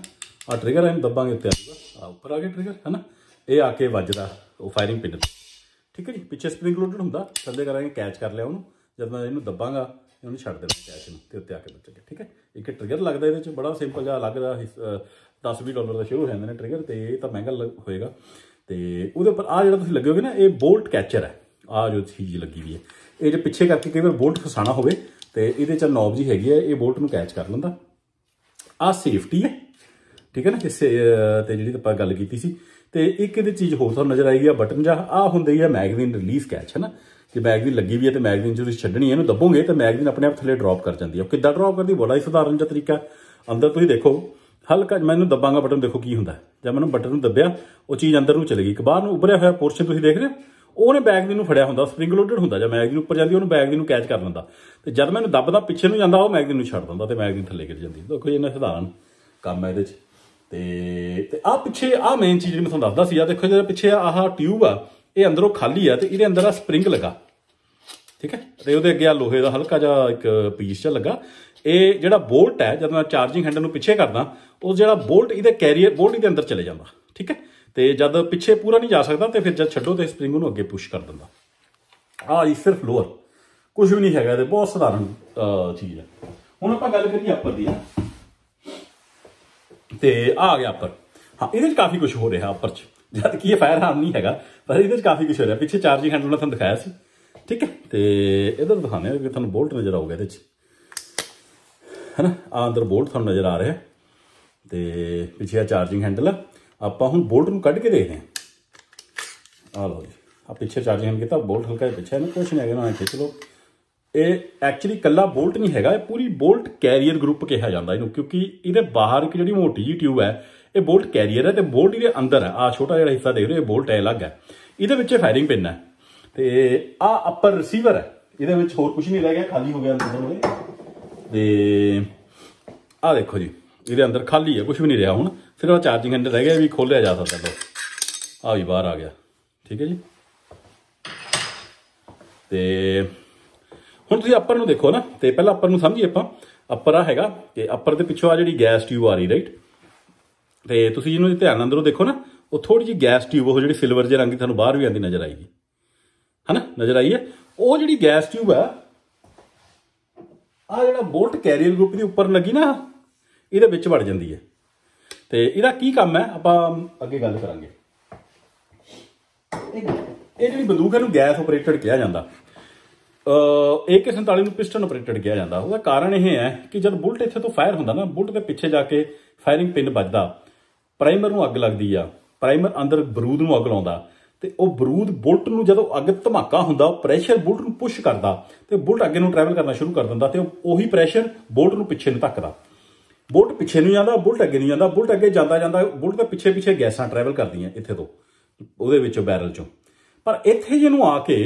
ਆ ਟ੍ਰਿਗਰ ਇਹਨੂੰ ਦੱਬਾਂਗੇ ਉੱਤੇ ਆਊਗਾ, ਆ ਉੱਪਰ ਆ ਗਿਆ ਟ੍ਰਿਗਰ ਹੈ ਨਾ, ਇਹ ਆ ਕੇ ਵੱਜਦਾ ਉਹ ਫਾਇਰਿੰਗ ਪਿੰਨ ਤੇ, ਠੀਕ ਹੈ ਜੀ। ਪਿੱਛੇ ਸਪਰਿੰਗ ਲੋਡਡ ਹੁੰਦਾ, ਥੱਲੇ ਕਰਾਂਗੇ ਕੈਚ ਕਰ ਲਿਆ ਉਹਨੂੰ, ਜਦ ਮੈਂ ਇਹਨੂੰ ਦੱਬਾਂਗਾ ਉਹਨੂੰ ਛੱਡ ਦੇਣਾ ਕੈਚ ਨੂੰ ਤੇ ਉੱਤੇ ਆ ਕੇ ਬੱਚੇ, ਠੀਕ ਹੈ। ਇੱਕ ਟ੍ਰਿਗਰ ਲੱਗਦਾ ਇਹਦੇ 'ਚ, ਬੜਾ ਸਿੰਪਲ ਜਿਹਾ ਲੱਗਦਾ, $10-20 ਦਾ ਸ਼ੁਰੂ ਹੋ ਜਾਂਦੇ ਨੇ ਟ੍ਰਿਗਰ, ਤੇ ਇਹ ਤਾਂ ਮਹਿੰਗਾ ਹੋਏਗਾ। ਤੇ ਉਹਦੇ ਉੱਪਰ ਆ ਜਿਹੜਾ ਤੁਸੀਂ ਲੱਗੋਗੇ ਨਾ, ਇਹ ਬੋਲਟ ਕੈਚਰ ਹੈ, ਆ ਜੋ ਚੀਜ਼ ਲੱਗੀ ਵੀ ਹੈ, ਇਹ ਜੇ ਪਿੱਛੇ ਕਰਕੇ ਕਈ ਵਾਰ ਬੋਲਟ ਫਸਾਣਾ ਹੋਵੇ ਤੇ ਇਹਦੇ 'ਚ ਨੌਬ ਜੀ ਹੈਗੀ ਹੈ, ਇਹ ਬੋਲਟ ਨੂੰ ਕੈਚ ਕਰ ਲੈਂਦਾ। ਆ ਸੇਫਟੀ ਹੈ, ਠੀਕ ਹੈ ਨਾ, ਕਿਸੇ ਤੇ ਜਿਹੜੀ ਆਪਾਂ ਗੱਲ ਕੀਤੀ ਸੀ। ਤੇ ਇੱਕ ਇਹਦੀ ਚੀਜ਼ ਹੋਰ ਤੁਹਾਨੂੰ ਨਜ਼ਰ ਆਏਗੀ, ਆ ਬਟਨ ਜਿਹਾ ਆ ਹੁੰਦੀ ਹੈ ਮੈਗਜ਼ੀਨ ਰਿਲੀਜ਼ ਕੈਚ, ਹੈ ਨਾ, ਕਿ ਮੈਗਜ਼ੀਨ ਲੱਗੀ ਵੀ ਹੈ ਤੇ ਮੈਗਜ਼ੀਨ 'ਚ ਤੁਸੀਂ ਛੱਡਣੀ, ਇਹਨੂੰ ਦੱਬੋਗੇ ਤਾਂ ਮੈਗਜ਼ੀਨ ਆਪਣੇ ਆਪ ਥੱਲੇ ਡਰੋਪ ਕਰ ਜਾਂਦੀ ਹੈ। ਕਿੱਦਾਂ ਡਰੋਪ ਕਰਦੀ, ਬੜਾ ਹੀ ਸਧਾਰਨ ਜਿਹਾ ਤਰੀਕਾ। ਅੰਦਰ ਤੁਸੀਂ ਦੇਖੋ, ਹਲਕਾ ਮੈਨੂੰ ਦੱਬਾਂਗਾ ਬਟਨ, ਦੇਖੋ ਕੀ ਹੁੰਦਾ, ਜਦ ਮੈਨੂੰ ਬਟਨ ਨੂੰ ਦੱਬਿਆ ਉਹ ਚੀਜ਼ ਅੰਦਰ ਨੂੰ ਚਲੇ ਗਈ, ਇੱਕ ਬਾਹਰ ਨੂੰ ਉੱਭਰਿਆ ਹੋਇਆ ਪੋਰਸ਼ਨ ਤੁਸੀਂ ਦੇਖ ਰਹੇ ਹੋ, ਉਹਨੇ ਮੈਗਜ਼ੀਨ ਨੂੰ ਫੜਿਆ ਹੁੰਦਾ, ਸਪਰਿੰਗ ਲੋਡਡ ਹੁੰਦਾ, ਜਾਂ ਮੈਗਜ਼ੀਨ ਉੱਪਰ ਜਾਂਦੀ ਉਹਨੂੰ ਮੈਗਜ਼ੀਨ ਨੂੰ ਕੈਚ ਕਰ ਲੈਂਦਾ, ਤੇ ਜਦ ਮੈਨੂੰ ਦੱਬਦਾ ਪਿੱਛੇ ਨੂੰ ਜਾਂਦਾ ਉਹ ਮੈਗਜ਼ੀਨ ਨੂੰ ਛੱਡ ਦਿੰਦਾ ਤੇ ਮੈਗਜ਼ੀਨ ਥੱਲੇ ਗਿਰ ਜਾਂਦੀ। ਦੇਖੋ ਇੰਨਾ ਸਧਾਰਨ ਕੰਮ ਹੈ ਇਹਦੇ 'ਚ। ਤੇ ਆਹ ਪਿੱਛੇ ਆਹ ਮੇਨ ਚੀਜ਼ ਜਿਹੜੀ ਮੈਂ ਤੁਹਾਨੂੰ ਦੱਸਦਾ ਸੀ, ਆ ਦੇਖੋ ਜਿਹੜਾ ਪਿੱਛੇ ਆਹ ਟਿਊਬ ਆ, ਇਹ ਅੰਦਰੋਂ ਖਾਲੀ ਆ ਤੇ ਇਹਦੇ ਅੰਦਰ ਆ ਸਪਰਿੰਗ ਲੱਗਾ, ਠੀਕ ਹੈ, ਤੇ ਉਹਦੇ ਅੱਗੇ ਆ ਲੋਹੇ ਦਾ ਹਲਕਾ ਜਿਹਾ ਇੱਕ ਪੀਸ ਜਿਹਾ ਲੱਗਾ। ਇਹ ਜਿਹੜਾ ਬੋਲਟ ਹੈ, ਜਦ ਮੈਂ ਚਾਰਜਿੰਗ ਹੈਂਡਲ ਨੂੰ ਪਿੱਛੇ ਕਰਦਾ, ਉਹ ਜਿਹੜਾ ਬੋਲਟ ਇਹਦੇ ਕੈਰੀਅਰ ਬੋਲਟ ਇਹਦੇ ਅੰਦਰ ਚਲੇ ਜਾਂਦਾ, ਠੀਕ ਹੈ। ਤੇ ਜਦ ਪਿੱਛੇ ਪੂਰਾ ਨਹੀਂ ਜਾ ਸਕਦਾ ਤੇ ਫਿਰ ਜਦ ਛੱਡੋ ਤੇ ਸਪਰਿੰਗ ਨੂੰ ਅੱਗੇ ਪੁਸ਼ ਕਰ ਦਿੰਦਾ। ਆਹ ਜੀ ਸਿਰਫ ਲੋਅਰ, ਕੁਝ ਵੀ ਨਹੀਂ ਹੈਗਾ ਇਹਦੇ, ਬਹੁਤ ਸਧਾਰਨ ਚੀਜ਼ ਹੈ। ਹੁਣ ਆਪਾਂ ਗੱਲ ਕਰੀਏ ਅੱਪਰ ਦੀ, ਤੇ ਆ ਗਿਆ ਅੱਪਰ। ਹਾਂ, ਇਹਦੇ 'ਚ ਕਾਫੀ ਕੁਝ ਹੋ ਰਿਹਾ ਅੱਪਰ 'ਚ, ਜਦ ਕਿ ਇਹ ਫਾਇਰ ਆਰਮ ਨਹੀਂ ਹੈਗਾ, ਪਰ ਇਹਦੇ 'ਚ ਕਾਫੀ ਕੁਝ ਹੋ ਰਿਹਾ। ਪਿੱਛੇ ਚਾਰਜਿੰਗ ਹੈਂਡਲ ਮੈਂ ਤੁਹਾਨੂੰ ਦਿਖਾਇਆ ਸੀ, ਠੀਕ ਹੈ, ਤੇ ਇੱਧਰ ਦਿਖਾਉਂਦੇ ਹਾਂ ਕਿ ਤੁਹਾਨੂੰ ਬੋਲਟ ਨਜ਼ਰ ਆਊਗਾ ਇਹਦੇ 'ਚ, ਹੈ ਨਾ। ਆ ਅੰਦਰ ਬੋਲਟ ਤੁਹਾਨੂੰ ਨਜ਼ਰ ਆ ਰਿਹਾ, ਤੇ ਪਿੱਛੇ ਆ ਚਾਰਜਿੰਗ ਹੈਂਡਲ। ਆਪਾਂ ਹੁਣ ਬੋਲਟ ਨੂੰ ਕੱਢ ਕੇ ਦੇਖਦੇ ਹਾਂ। ਆ ਲਓ ਜੀ, ਆ ਪਿੱਛੇ ਚਾਰਜਿੰਗ ਹੈਂਡਲ ਕੀਤਾ, ਬੋਲਟ ਹਲਕਾ ਜਿਹਾ ਪਿੱਛੇ, ਇਹਨੂੰ ਕੁਛ ਨਹੀਂ ਹੈਗਾ ਨਾ, ਖਿੱਚ ਲਓ। ਇਹ ਐਕਚੁਅਲੀ ਇਕੱਲਾ ਬੋਲਟ ਨਹੀਂ ਹੈਗਾ, ਇਹ ਪੂਰੀ ਬੋਲਟ ਕੈਰੀਅਰ ਗਰੁੱਪ ਕਿਹਾ ਜਾਂਦਾ ਇਹਨੂੰ, ਕਿਉਂਕਿ ਇਹਦੇ ਬਾਹਰ ਇੱਕ ਜਿਹੜੀ ਮੋਟੀ ਜਿਹੀ ਟਿਊਬ ਹੈ, ਇਹ ਬੋਲਟ ਕੈਰੀਅਰ ਹੈ, ਤੇ ਬੋਲਟ ਇਹਦੇ ਅੰਦਰ ਹੈ। ਆ ਛੋਟਾ ਜਿਹੜਾ ਹਿੱਸਾ ਦੇਖ ਰਹੇ ਹੋ, ਇਹ ਬੋਲਟ ਹੈ ਅਲੱਗ ਹੈ, ਇਹਦੇ ਵਿੱਚ ਫਾਇਰਿੰਗ ਪਿੰਨ ਹੈ, ਤੇ ਆ ਅੱਪਰ ਰਿਸੀਵਰ ਹੈ, ਇਹਦੇ ਵਿੱਚ ਹੋਰ ਕੁਝ ਨਹੀਂ ਰਹਿ ਗਿਆ, ਖਾਲੀ ਹੋ ਗਿਆ ਅੰਦਰ। ਤੇ ਆ ਦੇਖੋ ਜੀ, ਇਹਦੇ ਅੰਦਰ ਖਾਲੀ ਹੈ, ਕੁਝ ਵੀ ਨਹੀਂ ਰਿਹਾ ਹੁਣ, ਸਿਰਫ ਚਾਰਜਿੰਗ ਹੈਂਡਲ ਰਹਿ ਗਿਆ, ਵੀ ਖੋਲਿਆ ਜਾ ਸਕਦਾ। ਲਓ ਆ ਵੀ ਬਾਹਰ ਆ ਗਿਆ, ਠੀਕ ਹੈ ਜੀ। ਤੇ ਹੁਣ ਤੁਸੀਂ ਅੱਪਰ ਨੂੰ ਦੇਖੋ ਨਾ, ਤੇ ਪਹਿਲਾਂ ਅੱਪਰ ਨੂੰ ਸਮਝੀਏ ਆਪਾਂ। ਅੱਪਰ ਆ ਹੈਗਾ, ਤੇ ਅੱਪਰ ਦੇ ਪਿੱਛੋਂ ਆ ਜਿਹੜੀ ਗੈਸ ਟਿਊਬ ਆ ਰਹੀ, ਰਾਈਟ, ਤੇ ਤੁਸੀਂ ਇਹਨੂੰ ਧਿਆਨ ਅੰਦਰੋਂ ਦੇਖੋ ਨਾ, ਉਹ ਥੋੜੀ ਜਿਹੀ ਗੈਸ ਟਿਊਬ, ਉਹ ਜਿਹੜੀ ਸਿਲਵਰ ਜਿਹੇ ਰੰਗ ਦੀ ਤੁਹਾਨੂੰ ਬਾਹਰ ਵੀ ਆਉਂਦੀ ਨਜ਼ਰ ਆਏਗੀ, ਹੈ ਨਾ, ਨਜ਼ਰ ਆਈ ਹੈ। ਉਹ ਜਿਹੜੀ ਗੈਸ ਟਿਊਬ ਹੈ, ਆ ਜਿਹੜਾ ਬੋਲਟ ਕੈਰੀਅਰ ਗਰੁੱਪ ਦੀ ਉੱਪਰ ਲੱਗੀ ਨਾ, ਇਹਦੇ ਵਿੱਚ ਵੜ ਜਾਂਦੀ ਹੈ। ਤੇ ਇਹਦਾ ਕੀ ਕੰਮ ਹੈ ਆਪਾਂ ਅੱਗੇ ਗੱਲ ਕਰਾਂਗੇ। ਇਹ ਜਿਹੜੀ ਬੰਦੂਕ ਹੈ ਇਹਨੂੰ ਗੈਸ ਆਪਰੇਟਡ ਕਿਹਾ ਜਾਂਦਾ, AK-47 ਨੂੰ ਪਿਸਟਨ ਆਪਰੇਟਡ ਕਿਹਾ ਜਾਂਦਾ। ਉਹਦਾ ਕਾਰਨ ਇਹ ਹੈ ਕਿ ਜਦ ਬੁਲਟ ਇੱਥੇ ਤੋਂ ਫਾਇਰ ਹੁੰਦਾ ਨਾ, ਬੁਲਟ ਦੇ ਪਿੱਛੇ ਜਾ ਕੇ ਫਾਇਰਿੰਗ ਪਿੰਨ ਵੱਜਦਾ, ਪ੍ਰਾਈਮਰ ਨੂੰ ਅੱਗ ਲੱਗਦੀ ਆ, ਪ੍ਰਾਈਮਰ ਅੰਦਰ ਬਰੂਦ ਨੂੰ ਅੱਗ ਲਾਉਂਦਾ, ਤੇ ਉਹ ਬਰੂਦ ਬੁਲਟ ਨੂੰ ਜਦੋਂ ਅੱਗ ਧਮਾਕਾ ਹੁੰਦਾ, ਉਹ ਪ੍ਰੈਸ਼ਰ ਬੁਲਟ ਨੂੰ ਪੁਸ਼ ਕਰਦਾ ਤੇ ਬੁਲਟ ਅੱਗੇ ਨੂੰ ਟਰੈਵਲ ਕਰਨਾ ਸ਼ੁਰੂ ਕਰ ਦਿੰਦਾ, ਤੇ ਉਹੀ ਪ੍ਰੈਸ਼ਰ ਬੁਲਟ ਨੂੰ ਪਿੱਛੇ ਨੂੰ ਧੱਕਦਾ। ਬੁਲਟ ਪਿੱਛੇ ਨੂੰ ਜਾਂਦਾ, ਬੁਲਟ ਅੱਗੇ ਨਹੀਂ ਜਾਂਦਾ, ਬੁਲਟ ਅੱਗੇ ਜਾਂਦਾ ਬੁਲਟ ਦੇ ਪਿੱਛੇ ਪਿੱਛੇ ਗੈਸਾਂ ਟਰੈਵਲ ਕਰਦੀਆਂ ਇੱਥੇ ਤੋਂ, ਉਹਦੇ ਵਿੱਚੋਂ ਬੈਰਲ ਚੋਂ। ਪਰ ਇੱਥੇ ਜਿਹਨੂੰ ਆ ਕੇ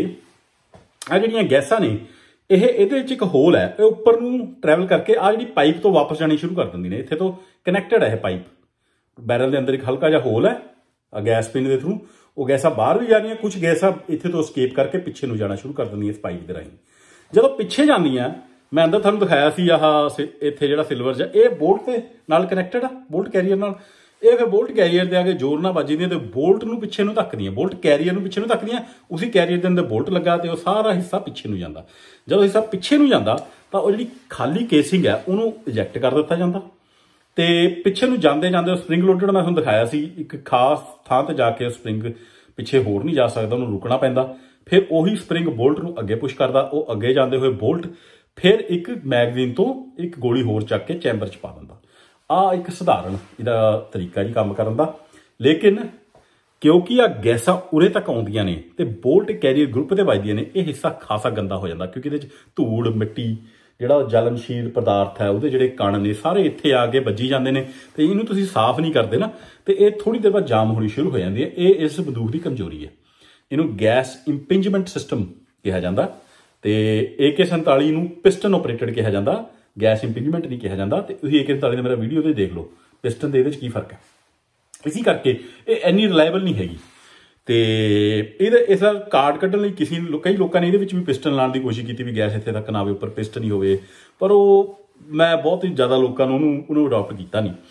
ਆ ਜਿਹੜੀਆਂ ਗੈਸਾਂ ਨੇ, ਇਹਦੇ ਵਿੱਚ ਇੱਕ ਹੋਲ ਹੈ, ਇਹ ਉੱਪਰ ਨੂੰ ਟਰੈਵਲ ਕਰਕੇ ਆ ਜਿਹੜੀ ਪਾਈਪ ਤੋਂ ਵਾਪਸ ਜਾਣੀ ਸ਼ੁਰੂ ਕਰ ਦਿੰਦੀ ਨੇ। ਇੱਥੇ ਤੋਂ ਕਨੈਕਟਡ ਹੈ ਇਹ ਪਾਈਪ, ਬੈਰਲ ਦੇ ਅੰਦਰ ਇੱਕ ਹਲਕਾ ਜਿਹਾ ਹੋਲ ਹੈ ਆ ਗੈਸ ਪਿੰਨ ਦੇ ਥਰੂ, ਉਹ ਗੈਸਾਂ ਬਾਹਰ ਵੀ ਜਾ ਰਹੀਆਂ, ਕੁਝ ਗੈਸਾਂ ਇੱਥੇ ਤੋਂ escape ਕਰਕੇ ਪਿੱਛੇ ਨੂੰ ਜਾਣਾ ਸ਼ੁਰੂ ਕਰ ਦਿੰਦੀਆਂ ਇਸ ਪਾਈਪ ਦੇ ਰਾਹੀਂ। ਜਦੋਂ ਪਿੱਛੇ ਜਾਂਦੀਆਂ, ਮੈਂ ਅੰਦਰ ਤੁਹਾਨੂੰ ਦਿਖਾਇਆ ਸੀ ਆਹ ਇੱਥੇ ਜਿਹੜਾ ਸਿਲਵਰ ਜਿਹਾ, ਇਹ ਬੋਲਟ ਦੇ ਨਾਲ ਕਨੈਕਟਡ ਆ, ਬੋਲਟ ਕੈਰੀਅਰ ਨਾਲ। ਇਹ ਫਿਰ ਬੋਲਟ ਕੈਰੀਅਰ ਦੇ ਆ ਕੇ ਜ਼ੋਰ ਨਾਲ ਵੱਜਦੀਆਂ ਤੇ ਬੋਲਟ ਨੂੰ ਪਿੱਛੇ ਨੂੰ ਧੱਕਦੀਆਂ, ਬੋਲਟ ਕੈਰੀਅਰ ਨੂੰ ਪਿੱਛੇ ਨੂੰ ਧੱਕਦੀਆਂ। ਉਸੇ ਕੈਰੀਅਰ ਦੇ ਅੰਦਰ ਬੋਲਟ ਲੱਗਾ ਤੇ ਉਹ ਸਾਰਾ ਹਿੱਸਾ ਪਿੱਛੇ ਨੂੰ ਜਾਂਦਾ। ਜਦੋਂ ਹਿੱਸਾ ਪਿੱਛੇ ਨੂੰ ਜਾਂਦਾ ਤਾਂ ਉਹ ਜਿਹੜੀ ਖਾਲੀ ਕੇਸਿੰਗ ਹੈ ਉਹਨੂੰ ਇਜੈਕਟ ਕਰ ਦਿੱਤਾ ਜਾਂਦਾ, ਤੇ ਪਿੱਛੇ ਨੂੰ ਜਾਂਦੇ ਜਾਂਦੇ ਉਹ ਸਪਰਿੰਗ ਲੋਡਡ ਮੈਂ ਤੁਹਾਨੂੰ ਦਿਖਾਇਆ ਸੀ, ਇੱਕ ਖਾਸ ਥਾਂ ਤੇ ਜਾ ਕੇ ਉਹ ਸਪਰਿੰਗ ਪਿੱਛੇ ਹੋਰ ਨਹੀਂ ਜਾ ਸਕਦਾ, ਉਹਨੂੰ ਰੁਕਣਾ ਪੈਂਦਾ। ਫਿਰ ਉਹੀ ਸਪਰਿੰਗ ਬੋਲਟ ਨੂੰ ਅੱਗੇ ਪੁਸ਼ ਕਰਦਾ, ਉਹ ਅੱਗੇ ਜਾਂਦੇ ਹੋਏ ਬੋਲਟ ਫਿਰ ਇੱਕ ਮੈਗਜ਼ੀਨ ਤੋਂ ਇੱਕ ਗੋਲੀ ਹੋਰ ਚੱਕ ਕੇ ਚੈਂਬਰ 'ਚ ਪਾ ਦਿੰਦਾ। ਆ ਇੱਕ ਸਧਾਰਨ ਇਹਦਾ ਤਰੀਕਾ ਜੀ ਕੰਮ ਕਰਨ ਦਾ। ਲੇਕਿਨ ਕਿਉਂਕਿ ਆ ਗੈਸਾਂ ਉਰੇ ਤੱਕ ਆਉਂਦੀਆਂ ਨੇ ਤੇ ਬੋਲਟ ਕੈਰੀਅਰ ਗਰੁੱਪ ਤੇ ਵੱਜਦੀਆਂ ਨੇ, ਇਹ ਹਿੱਸਾ ਖਾਸਾ ਗੰਦਾ ਹੋ ਜਾਂਦਾ, ਕਿਉਂਕਿ ਇਹਦੇ 'ਚ ਧੂੜ ਮਿੱਟੀ ਜਿਹੜਾ ਜਲਨਸ਼ੀਲ ਪਦਾਰਥ ਹੈ ਉਹਦੇ ਜਿਹੜੇ ਕਣ ਨੇ ਸਾਰੇ ਇੱਥੇ ਆ ਕੇ ਵੱਜੀ ਜਾਂਦੇ ਨੇ, ਤੇ ਇਹਨੂੰ ਤੁਸੀਂ ਸਾਫ਼ ਨਹੀਂ ਕਰਦੇ ਨਾ ਤੇ ਇਹ ਥੋੜੀ ਦੇਰ ਬਾਅਦ ਜਾਮ ਹੋਣੀ ਸ਼ੁਰੂ ਹੋ ਜਾਂਦੀ ਹੈ। ਇਹ ਇਸ ਬੰਦੂਕ ਦੀ ਕਮਜ਼ੋਰੀ ਹੈ। ਇਹਨੂੰ ਗੈਸ ਇੰਪਿੰਜਮੈਂਟ ਸਿਸਟਮ ਕਿਹਾ ਜਾਂਦਾ, ਤੇ AK-47 ਨੂੰ ਪਿਸਟਨ ਆਪਰੇਟਡ ਕਿਹਾ ਜਾਂਦਾ, ਗੈਸ ਇੰਪਿੰਜਮੈਂਟ ਨਹੀਂ ਕਿਹਾ ਜਾਂਦਾ। ਤੇ ਤੁਸੀਂ AK-47 ਦਾ ਮੇਰਾ ਵੀਡੀਓ ਤੇ ਦੇਖ ਲਓ, ਪਿਸਟਨ ਦੇ ਇਹਦੇ 'ਚ ਕੀ ਫਰਕ ਹੈ। ਇਸੇ ਕਰਕੇ ਇਹ ਇੰਨੀ ਰਿਲਾਇਬਲ ਨਹੀਂ ਹੈਗੀ। ਤੇ ਇਹਦਾ ਕਾਰਡ ਕੱਢਣ ਲਈ ਕਈ ਲੋਕਾਂ ਨੇ ਇਹਦੇ ਵਿੱਚ ਵੀ ਪਿਸਟਨ ਲਾਉਣ ਦੀ ਕੋਸ਼ਿਸ਼ ਕੀਤੀ ਵੀ ਗੈਸ ਇੱਥੇ ਤੱਕ ਨਾ ਆਵੇ, ਉੱਪਰ ਪਿਸਟਨ ਹੀ ਹੋਵੇ, ਪਰ ਉਹ ਮੈਂ ਬਹੁਤ ਹੀ ਜ਼ਿਆਦਾ ਲੋਕਾਂ ਨੂੰ ਉਹਨੂੰ ਅਡਾਪਟ ਕੀਤਾ ਨਹੀਂ।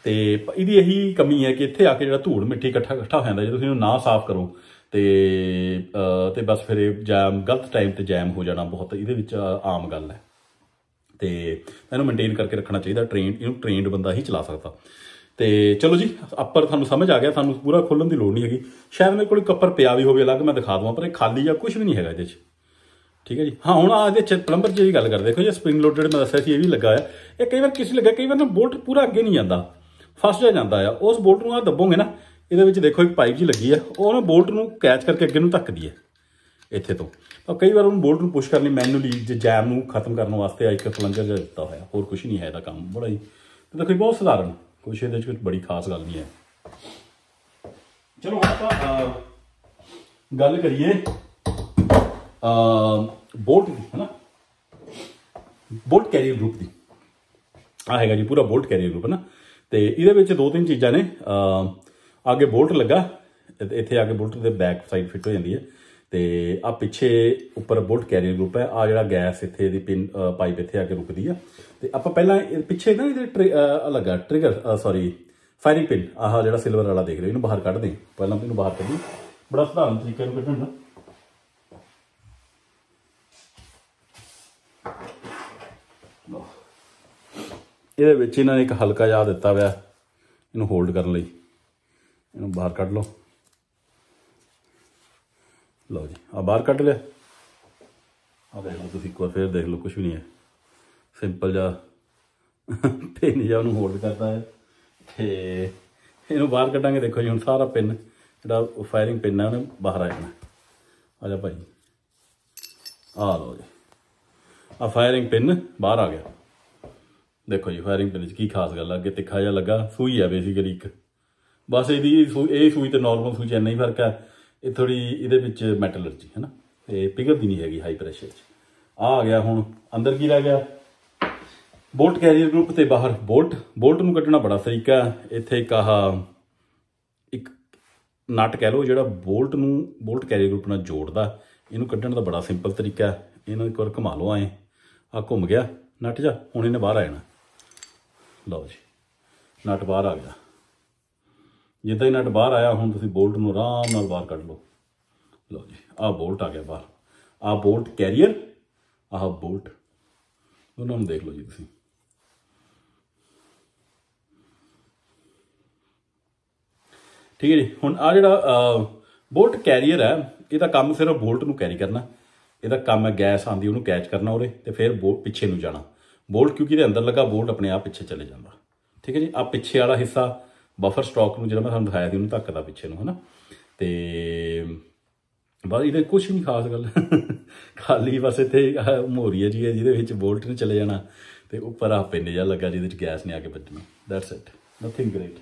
ਤੇ ਇਹਦੀ ਇਹੀ ਕਮੀ ਹੈ ਕਿ ਇੱਥੇ ਆ ਕੇ ਜਿਹੜਾ ਧੂੜ ਮਿੱਟੀ ਇਕੱਠਾ ਹੋ ਜਾਂਦਾ, ਜੇ ਤੁਸੀਂ ਇਹਨੂੰ ਨਾ ਸਾਫ਼ ਕਰੋ ਤੇ ਬਸ ਫਿਰ ਇਹ ਜੈਮ ਗਲਤ ਟਾਈਮ ਤੇ ਜੈਮ ਹੋ ਜਾਣਾ ਬਹੁਤ ਇਹਦੇ ਵਿੱਚ ਆਮ ਗੱਲ ਹੈ। ਤੇ ਇਹਨੂੰ ਮੇਨਟੇਨ ਕਰਕੇ ਰੱਖਣਾ ਚਾਹੀਦਾ, ਇਹਨੂੰ ਟ੍ਰੇਨਡ ਬੰਦਾ ਹੀ ਚਲਾ ਸਕਦਾ। ਤੇ ਚਲੋ ਜੀ, ਅੱਪਰ ਤੁਹਾਨੂੰ ਸਮਝ ਆ ਗਿਆ, ਤੁਹਾਨੂੰ ਪੂਰਾ ਖੋਲ੍ਹਣ ਦੀ ਲੋੜ ਨਹੀਂ ਹੈਗੀ। ਸ਼ਾਇਦ ਮੇਰੇ ਕੋਲ ਇੱਕ ਅੱਪਰ ਪਿਆ ਵੀ ਹੋਵੇ ਅਲੱਗ, ਮੈਂ ਦਿਖਾ ਦਵਾਂ, ਪਰ ਇਹ ਖਾਲੀ ਜਾਂ ਕੁਝ ਵੀ ਨਹੀਂ ਹੈਗਾ ਇਹਦੇ 'ਚ, ਠੀਕ ਹੈ ਜੀ। ਹਾਂ, ਹੁਣ ਇਹਦੇ 'ਚ ਪਲੰਬਰ ਜਿਹੜੀ ਗੱਲ ਕਰਦੇ, ਦੇਖੋ ਜੀ ਸਪਰਿੰਗ ਲੋਡਡ ਮੈਂ ਦੱਸਿਆ ਸੀ ਇਹ ਵੀ ਲੱਗਾ ਹੋਇਆ। ਇਹ ਕਈ ਵਾਰ ਕਿਸੇ ਲੱਗਾ, ਕਈ ਵਾਰ ਨਾ ਬੋਲਟ ਪੂਰਾ ਅੱਗੇ ਨਹੀਂ ਜਾਂਦਾ, ਫਸ ਜਾਂਦਾ ਆ। ਉਸ ਬੋਲਟ ਨੂੰ ਦੱਬੋਗੇ ਨਾ, ਇਹਦੇ ਵਿੱਚ ਦੇਖੋ ਇੱਕ ਪਾਈਪ ਜੀ ਲੱਗੀ ਆ, ਉਹ ਨਾ ਬੋਲਟ ਨੂੰ ਕੈਚ ਕਰਕੇ ਅੱਗੇ ਨੂੰ ਧੱਕਦੀ ਹੈ ਇੱਥੇ ਤੋਂ। ਤਾਂ ਕਈ ਵਾਰ ਉਹਨੂੰ ਬੋਲਟ ਨੂੰ ਪੁਸ਼ ਕਰਨੀ ਮੈਨੂਅਲੀ, ਜੈਮ ਨੂੰ ਖਤਮ ਕਰਨ ਵਾਸਤੇ ਇੱਕ ਪਲੰਜਰ ਜਿਹਾ ਦਿੱਤਾ ਹੋਇਆ, ਹੋਰ ਕੁਛ ਨਹੀਂ ਹੈ ਇਹਦਾ ਕੰਮ ਬੜਾ ਹੀ। ਤੇ ਦੇਖੋ ਬਹੁਤ ਸਧਾਰਨ, ਕੁਛ ਇਹਦੇ 'ਚ ਬੜੀ ਖਾਸ ਗੱਲ ਨਹੀਂ ਹੈ। ਚਲੋ ਹੁਣ ਆਪਾਂ ਗੱਲ ਕਰੀਏ ਬੋਲਟ ਦੀ, ਹੈ ਨਾ, ਬੋਲਟ ਕੈਰੀਅਰ ਗਰੁੱਪ ਦੀ। ਆਹ ਹੈਗਾ ਜੀ ਪੂਰਾ ਬੋਲਟ ਕੈਰੀਅਰ ਗਰੁੱਪ, ਹੈ ਨਾ। ਤੇ ਇਹਦੇ ਵਿੱਚ 2-3 ਚੀਜ਼ਾਂ ਨੇ। ਅੱਗੇ ਬੋਲਟ ਲੱਗਾ, ਇੱਥੇ ਆ ਕੇ ਬੋਲਟ ਦੇ ਬੈਕ ਸਾਈਡ ਫਿੱਟ ਹੋ ਜਾਂਦੀ ਹੈ। ਤੇ ਆ ਪਿੱਛੇ ਉੱਪਰ ਬੋਲਟ ਕੈਰੀਅਰ ਗਰੁੱਪ ਹੈ। ਆ ਜਿਹੜਾ ਗੈਸ ਇੱਥੇ ਦੀ ਪਿਨ ਪਾਈਪ ਇੱਥੇ ਆ ਕੇ ਰੁਕਦੀ ਆ। ਤੇ ਆਪਾਂ ਪਹਿਲਾਂ ਪਿੱਛੇ ਨਾ ਇਹਦੇ ਲੱਗਾ ਟ੍ਰਿਗਰ, ਸੌਰੀ ਫਾਇਰਿੰਗ ਪਿਨ, ਆਹ ਜਿਹੜਾ ਸਿਲਵਰ ਵਾਲਾ ਦੇਖ ਰਹੇ, ਇਹਨੂੰ ਬਾਹਰ ਕੱਢ ਦੇ। ਪਹਿਲਾਂ ਇਹਨੂੰ ਬਾਹਰ ਕੱਢੀ, ਬੜਾ ਸਧਾਰਨ ਤਰੀਕੇ ਨੂੰ ਕੱਢਣ ਦਾ। ਇਹਦੇ ਵਿੱਚ ਇਹਨਾਂ ਨੇ ਇੱਕ ਹਲਕਾ ਜਿਹਾ ਦਿੱਤਾ ਹੋਇਆ ਇਹਨੂੰ ਹੋਲਡ ਕਰਨ ਲਈ, ਇਹਨੂੰ ਬਾਹਰ ਕੱਢ ਲਓ। ਲਓ ਜੀ, ਆ ਬਾਹਰ ਕੱਢ ਲਿਆ। ਆ ਦੇਖ ਲਓ ਤੁਸੀਂ, ਇੱਕ ਵਾਰ ਫਿਰ ਦੇਖ ਲਓ, ਕੁਛ ਵੀ ਨਹੀਂ ਹੈ, ਸਿੰਪਲ ਜਿਹਾ ਪਿੰਨ ਜਿਹਾ ਉਹਨੂੰ ਹੋਲਡ ਕਰਦਾ ਹੈ। ਤੇ ਇਹਨੂੰ ਬਾਹਰ ਕੱਢਾਂਗੇ, ਦੇਖੋ ਜੀ ਹੁਣ ਸਾਰਾ ਪਿੰਨ ਜਿਹੜਾ ਫਾਇਰਿੰਗ ਪਿੰਨ ਹੈ ਉਹਨੇ ਬਾਹਰ ਆ ਜਾਣਾ। ਆ ਜਾ ਭਾਈ, ਆ ਲਓ ਜੀ, ਆ ਫਾਇਰਿੰਗ ਪਿੰਨ ਬਾਹਰ ਆ ਗਿਆ। ਦੇਖੋ ਜੀ ਫਾਇਰਿੰਗ ਪਿੰਨ 'ਚ ਕੀ ਖਾਸ ਗੱਲ ਆ, ਅੱਗੇ ਤਿੱਖਾ ਜਿਹਾ ਲੱਗਾ, ਸੂਈ ਆ ਬੇਸਿਕਲੀ ਇੱਕ, ਬਸ ਇਹ ਸੂਈ ਤੇ ਨੋਰਮਲ ਸੂਈ 'ਚ ਇੰਨਾ ਹੀ ਫਰਕ ਹੈ। ਇਹ ਥੋੜ੍ਹੀ ਇਹਦੇ ਵਿੱਚ ਮੈਟਲਰਜੀ ਹੈ ਨਾ, ਤੇ ਪਿਘਲਦੀ ਨਹੀਂ ਹੈਗੀ ਹਾਈ ਪ੍ਰੈਸ਼ਰ 'ਚ। ਆ ਗਿਆ। ਹੁਣ ਅੰਦਰ ਕੀ ਰਹਿ ਗਿਆ, ਬੋਲਟ ਕੈਰੀਅਰ ਗਰੁੱਪ ਤੇ ਬਾਹਰ ਬੋਲਟ ਨੂੰ ਕੱਢਣਾ ਬੜਾ ਤਰੀਕਾ। ਇੱਥੇ ਇੱਕ ਨਟ ਕਹਿ ਲਓ ਜਿਹੜਾ ਬੋਲਟ ਕੈਰੀਅਰ ਗਰੁੱਪ ਨਾਲ ਜੋੜਦਾ, ਇਹਨੂੰ ਕੱਢਣ ਦਾ ਬੜਾ ਸਿੰਪਲ ਤਰੀਕਾ। ਇਹਨਾਂ ਇੱਕ ਵਾਰ ਘੁਮਾ ਲਓ, ਐਂ ਆ ਘੁੰਮ ਗਿਆ ਨਟ ਜਾ, ਹੁਣ ਇਹਨੇ ਬਾਹਰ ਆ ਜਾਣਾ। ਲਓ ਜੀ, ਨਟ ਬਾਹਰ ਆ ਗਿਆ। ਜਿੱਦਾਂ ਹੀ ਨਟ ਬਾਹਰ ਆਇਆ, ਹੁਣ ਤੁਸੀਂ ਬੋਲਟ ਨੂੰ ਆਰਾਮ ਨਾਲ ਬਾਹਰ ਕੱਢ ਲਓ। ਲਓ ਜੀ, ਆਹ ਬੋਲਟ ਆ ਗਿਆ ਬਾਹਰ। ਆਹ ਬੋਲਟ ਕੈਰੀਅਰ, ਆਹ ਬੋਲਟ, ਦੋਨਾਂ ਨੂੰ ਦੇਖ ਲਓ ਜੀ ਤੁਸੀਂ। ਠੀਕ ਹੈ ਜੀ। ਹੁਣ ਆਹ ਜਿਹੜਾ ਬੋਲਟ ਕੈਰੀਅਰ ਹੈ, ਇਹਦਾ ਕੰਮ ਸਿਰਫ ਬੋਲਟ ਨੂੰ ਕੈਰੀ ਕਰਨਾ। ਇਹਦਾ ਕੰਮ ਹੈ ਗੈਸ ਆਉਂਦੀ ਉਹਨੂੰ ਕੈਚ ਕਰਨਾ ਉਰੇ, ਤੇ ਫਿਰ ਪਿੱਛੇ ਨੂੰ ਜਾਣਾ। ਬੋਲਟ ਕਿਉਂਕਿ ਇਹਦੇ ਅੰਦਰ ਲੱਗਾ, ਬੋਲਟ ਆਪਣੇ ਆਪ ਪਿੱਛੇ ਚਲੇ ਜਾਂਦਾ। ਠੀਕ ਹੈ ਜੀ। ਆਹ ਪਿੱਛੇ ਵਾਲਾ ਹਿੱਸਾ ਬਫਰ ਸਟਾਕ ਨੂੰ ਜਿਹੜਾ ਮੈਂ ਤੁਹਾਨੂੰ ਦਿਖਾਇਆ ਸੀ ਉਹਨੂੰ ਧੱਕਦਾ ਪਿੱਛੇ ਨੂੰ, ਹੈ ਨਾ। ਤੇ ਬਸ ਇਹਦੇ ਕੁਛ ਨਹੀਂ ਖਾਸ ਗੱਲ, ਖਾਲੀ ਬਸ ਇੱਥੇ ਮੋਰੀ ਹੈ ਜੀ ਜਿਹਦੇ ਵਿੱਚ ਬੋਲਟ ਨੇ ਚਲੇ ਜਾਣਾ, ਤੇ ਉੱਪਰ ਆਹ ਪਿੰਨ ਜਿਹਾ ਲੱਗਾ ਜਿਹਦੇ 'ਚ ਗੈਸ ਨੇ ਆ ਕੇ ਵੱਜਣਾ। That's it, nothing great.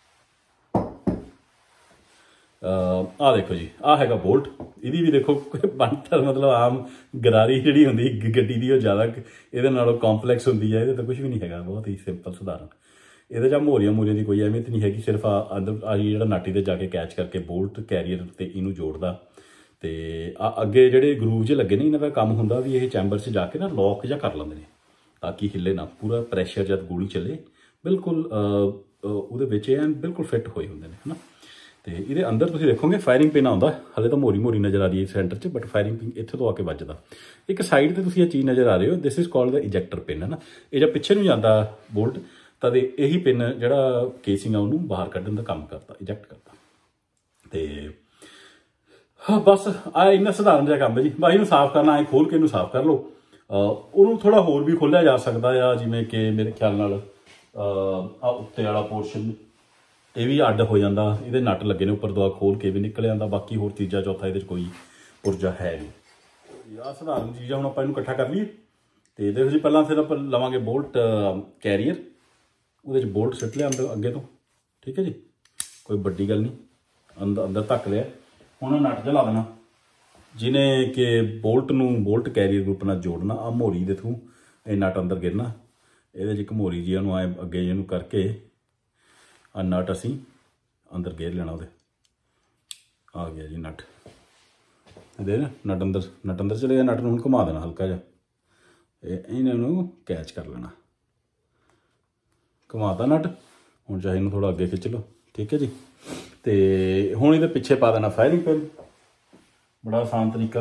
ਆਹ ਦੇਖੋ ਜੀ, ਆਹ ਹੈਗਾ ਬੋਲਟ। ਇਹਦੀ ਵੀ ਦੇਖੋ ਬਣਤਰ, ਮਤਲਬ ਆਮ ਗਰਾਰੀ ਜਿਹੜੀ ਹੁੰਦੀ ਗੱਡੀ ਦੀ, ਉਹ ਜ਼ਿਆਦਾ ਇਹਦੇ ਨਾਲੋਂ ਕੰਪਲੈਕਸ ਹੁੰਦੀ ਹੈ। ਇਹਦੇ ਤਾਂ ਕੁਛ ਵੀ ਨਹੀਂ ਹੈਗਾ, ਬਹੁਤ ਹੀ ਸਿੰਪਲ ਸਧਾਰਨ। ਇਹਦੇ 'ਚ ਮੋਰੀਆਂ ਦੀ ਕੋਈ ਅਹਿਮੀਅਤ ਨਹੀਂ ਹੈਗੀ, ਸਿਰਫ ਅੰਦਰ ਆਹੀ ਜਿਹੜਾ ਨਾਟੀ 'ਤੇ ਜਾ ਕੇ ਕੈਚ ਕਰਕੇ ਬੋਲਟ ਕੈਰੀਅਰ 'ਤੇ ਇਹਨੂੰ ਜੋੜਦਾ। ਤੇ ਅੱਗੇ ਜਿਹੜੇ ਗਰੂਵ 'ਚ ਲੱਗੇ ਨੇ, ਇਹਨਾਂ ਦਾ ਕੰਮ ਹੁੰਦਾ ਵੀ ਇਹ ਚੈਂਬਰ 'ਚ ਜਾ ਕੇ ਨਾ ਲੌਕ ਜਿਹਾ ਕਰ ਲੈਂਦੇ ਨੇ ਤਾਂ ਕਿ ਹਿੱਲੇ ਨਾ। ਪੂਰਾ ਪ੍ਰੈਸ਼ਰ ਜਦ ਗੋਲੀ ਚੱਲੇ ਬਿਲਕੁਲ ਉਹਦੇ ਵਿੱਚ ਐਨ ਬਿਲਕੁਲ ਫਿੱਟ ਹੋਏ ਹੁੰਦੇ ਨੇ, ਹੈ ਨਾ। ਤੇ ਇਹਦੇ ਅੰਦਰ ਤੁਸੀਂ ਦੇਖੋਗੇ ਫਾਇਰਿੰਗ ਪਿਨ ਆਉਂਦਾ, ਹਾਲੇ ਤਾਂ ਮੋਰੀ ਨਜ਼ਰ ਆ ਰਹੀ ਹੈ ਸੈਂਟਰ 'ਚ, ਬਟ ਫਾਇਰਿੰਗ ਪਿਨ ਇੱਥੇ ਤੋਂ ਆ ਕੇ ਵੱਜਦਾ। ਇੱਕ ਸਾਈਡ 'ਤੇ ਤੁਸੀਂ ਇਹ ਚੀਜ਼ ਨਜ਼ਰ ਆ ਰਹੇ ਹੋ, this is called the ejector pin, ਹੈ ਨਾ। ਇਹ ਜਦ ਪਿੱਛੇ ਨੂੰ ਜਾਂਦਾ ਬੋਲਟ, ਤਾਂ ਇਹੀ ਪਿਨ ਜਿਹੜਾ ਕੇਸਿੰਗ ਆ ਉਹਨੂੰ ਬਾਹਰ ਕੱਢਣ ਦਾ ਕੰਮ ਕਰਦਾ, ਇਜੈਕਟ ਕਰਦਾ। ਤੇ ਹਾਂ ਬਸ ਆ ਇੰਨਾ ਸਧਾਰਨ ਜਿਹਾ ਕੰਮ ਹੈ ਜੀ। ਬਸ ਇਹਨੂੰ ਸਾਫ਼ ਕਰਨਾ, ਐਂ ਖੋਲ੍ਹ ਕੇ ਇਹਨੂੰ ਸਾਫ਼ ਕਰ ਲਓ। ਉਹਨੂੰ ਥੋੜ੍ਹਾ ਹੋਰ ਵੀ ਖੋਲ੍ਹਿਆ ਜਾ ਸਕਦਾ ਆ, ਜਿਵੇਂ ਕਿ ਮੇਰੇ ਖਿਆਲ ਨਾਲ ਆ ਉੱਤੇ ਵਾਲਾ ਪੋਰਸ਼ਨ ਇਹ ਵੀ ਅੱਡ ਹੋ ਜਾਂਦਾ, ਇਹਦੇ ਨੱਟ ਲੱਗੇ ਨੇ ਉੱਪਰ, ਦੁਆ ਖੋਲ੍ਹ ਕੇ ਵੀ ਨਿਕਲ ਜਾਂਦਾ। ਬਾਕੀ ਹੋਰ ਤੀਜਾ ਚੌਥਾ ਇਹਦੇ 'ਚ ਕੋਈ ਪੁਰਜਾ ਹੈ ਨਹੀਂ। ਆਹ ਸਧਾਰਨ ਚੀਜ਼ਾਂ ਹੁਣ ਆਪਾਂ ਇਹਨੂੰ ਇਕੱਠਾ ਕਰ ਲਈਏ। ਤੇ ਦੇਖੋ ਜੀ, ਪਹਿਲਾਂ ਫਿਰ ਆਪਾਂ ਲਵਾਂਗੇ ਬੋਲਟ ਕੈਰੀਅਰ, ਉਹਦੇ 'ਚ ਬੋਲਟ ਸਿੱਟ ਲਿਆ ਅੰਦਰ ਅੱਗੇ ਤੋਂ। ਠੀਕ ਹੈ ਜੀ, ਕੋਈ ਵੱਡੀ ਗੱਲ ਨਹੀਂ। ਅੰਦਰ ਧੱਕ ਲਿਆ। ਹੁਣ ਨੱਟ ਜਿਹਾ ਲਾ ਦੇਣਾ ਜਿਹਨੇ ਕਿ ਬੋਲਟ ਕੈਰੀਅਰ ਗਰੁੱਪ ਨਾਲ ਜੋੜਨਾ। ਆਹ ਮੋਰੀ ਦੇ ਥਰੂ ਇਹ ਨਟ ਅੰਦਰ ਗਿਰਨਾ, ਇਹਦੇ 'ਚ ਇੱਕ ਮੋਰੀ ਜੀ ਉਹਨੂੰ ਐਂ ਅੱਗੇ ਇਹਨੂੰ ਕਰਕੇ ਆ ਨਟ ਅਸੀਂ ਅੰਦਰ ਗੇਰ ਲੈਣਾ। ਉਹਦੇ ਆ ਗਿਆ ਜੀ ਨਟ, ਦੇ ਨਟ ਅੰਦਰ ਚਲੇ ਗਿਆ। ਨਟ ਨੂੰ ਹੁਣ ਘੁਮਾ ਦੇਣਾ ਹਲਕਾ ਜਿਹਾ, ਇਹਨਾਂ ਨੂੰ ਕੈਚ ਕਰ ਲੈਣਾ। ਘੁਮਾਤਾ ਨਟ, हुण चाहे इनूं थोड़ा अगे खिच लो, ठीक है जी। तो हुण इहदे पिछे पा देना फायरिंग पिन, बड़ा आसान तरीका।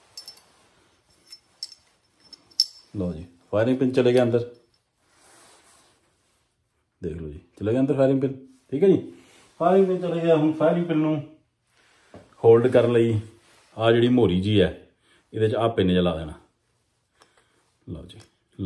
लो जी फायरिंग पिन चले गया अंदर, देख लो जी चले गया अंदर फायरिंग पिन, ठीक है जी। फायरिंग पिन चले गया। हुण फायरिंग पिन नूं होल्ड करन लई आ जिहड़ी मोहरी जी है इहदे च आ पिन जिहा ला देना। लो जी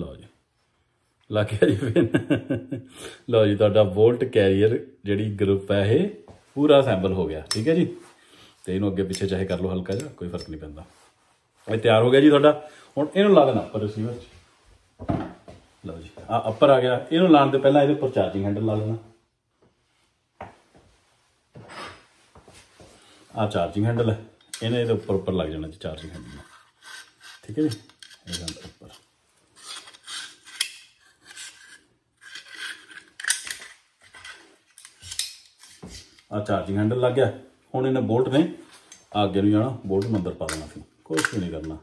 लग गया जी पिन। लो जी तुहाडा बोल्ट कैरियर जिहड़ी ग्रुप है ये पूरा असैंबल हो गया, ठीक है जी। तो इनू अगे पिछे चाहे कर लो हल्का जा, कोई फर्क नहीं पैंदा। ये तैयार हो गया जी तुहाडा। हुण इनू ला देना उपर रिसीवर च। लो जी आ अपर आ गया। इनू लाने तो पहला इहदे उपर चार्जिंग हैंडल ला लेना। आ चार्जिंग हैंडल है, इन्हें ये उपर लग जाना जी चार्जिंग हैंडल, ठीक है जी। उपर आ चार्जिंग हैंडल लग गया। हुण इन्हें बोल्ट ने अगे नहीं जाना, बोल्ट में अंदर पा देना सी, कुछ भी नहीं करना।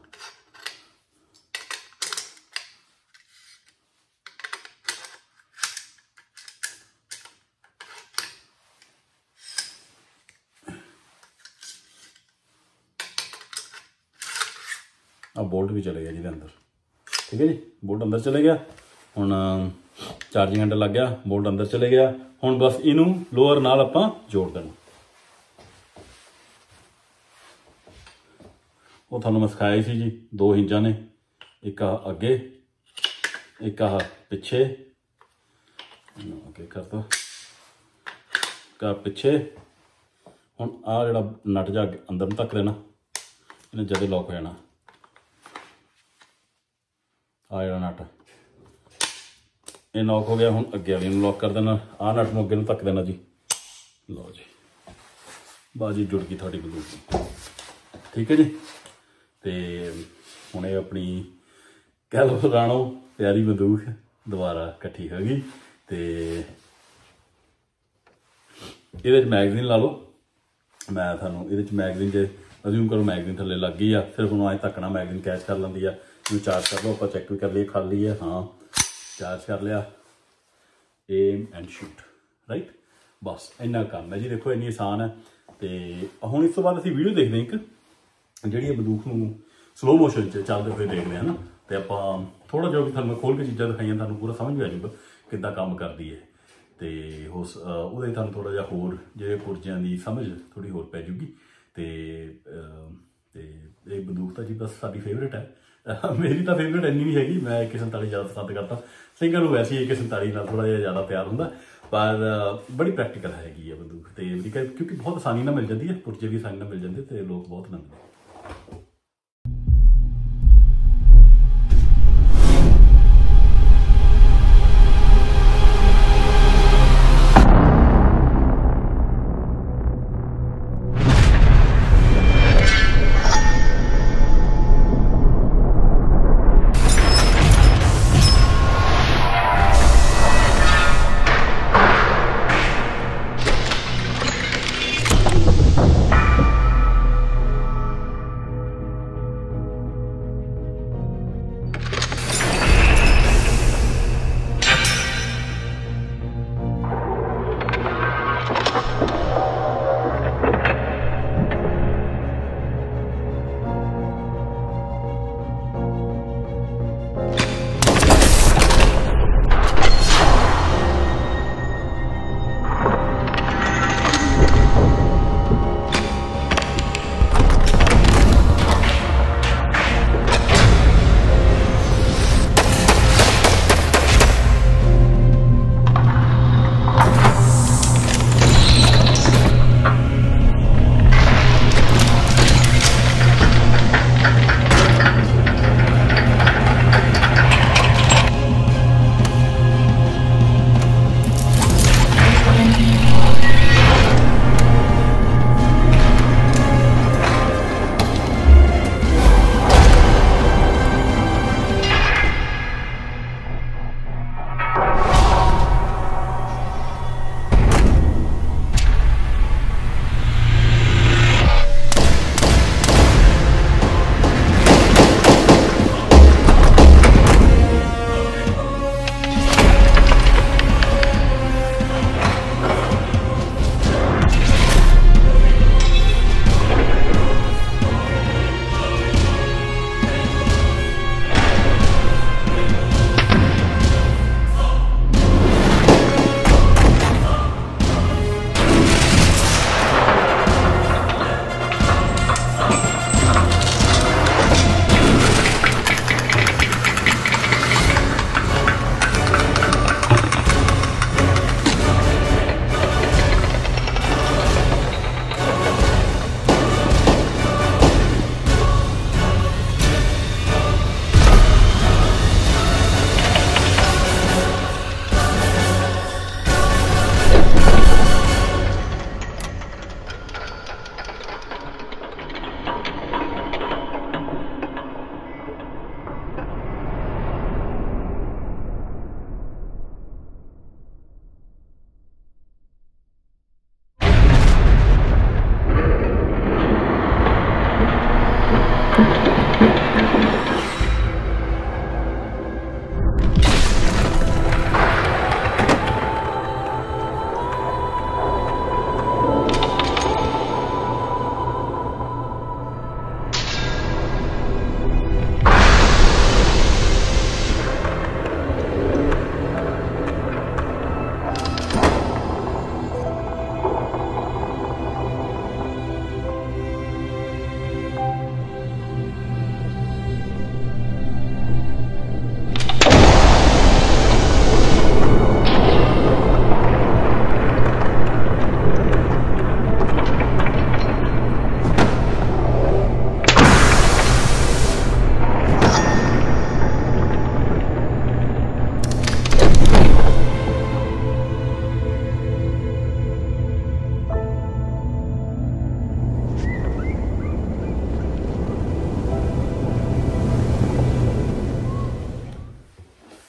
अब बोल्ट भी चले गया जी अंदर, ठीक है जी। बोल्ट अंदर चले गया। हुण चार्जिंग हैंडल लग गया, बोल्ट अंदर चले गया। हुण बस इनू लोअर नाल आपां जोड़ देना। वो थानू मैं सिखाया सी जी, 2 हिंजां ने, एक अगे एक पिछे, अगे कर दो का पिछे। हुण आ जिहड़ा नट जा अंदर नूं धक देना, इन्हें जदे लॉक हो जाना। आ जिहड़ा नट ये लॉक हो गया। हुण अगे वाली नूं लॉक कर देना, आ नट नूं अगे नूं धक देना जी। लो जी बाजी जुड़ गई थोड़ी बंदूक, ठीक है जी। तो हुण ये अपनी कह लो राणो प्यारी बंदूक दोबारा इकट्ठी हो गई। तो ये मैगजीन ला लो। मैं थानू ये मैगजीन जो अज्यूम करो मैगजीन थले लग गई आ, सिर्फ उन्होंने अज धक्कना मैगजीन कैच कर लेंदी है। चार्ज कर लो, आप चैक भी कर लिए खाली है, हाँ चार्ज कर लिया, एम एंड शूट, राइट। बस इन्ना काम है जी। देखो इन्नी आसान है। तो हुण इस तो बाद असीं वीडियो देखते हैं एक जिहड़ी बंदूक नूं स्लो मोशन च चलते हुए देखते हैं ना। तो आपां थोड़ा जो भी थानू खोल के चीज़ां दिखाइयां थानू पूरा समझ भी आ जाऊगा किद्दां काम करदी है। तो उस ਉਹਦੇ थानू थोड़ा जिहा होर जिहड़े पुरजियां दी समझ थोड़ी होर पै जूगी। तो ये बंदूक तो जी बस साडी फेवरेट है। मेरी तो फेवरेट इन्नी नहीं हैगी, मैं AK-47 ज़्यादा पसंद करता। सिंगर नूं वैसे ही AK-47 नाल थोड़ा जिहा ज़्यादा प्यार हुंदा, पर बड़ी प्रैक्टिकल हैगी है बंदूक। तो क्योंकि बहुत आसानी नाल मिल जाती है, पुरजे भी आसानी नाल मिल जाते, तो लोग बहुत लैंदे।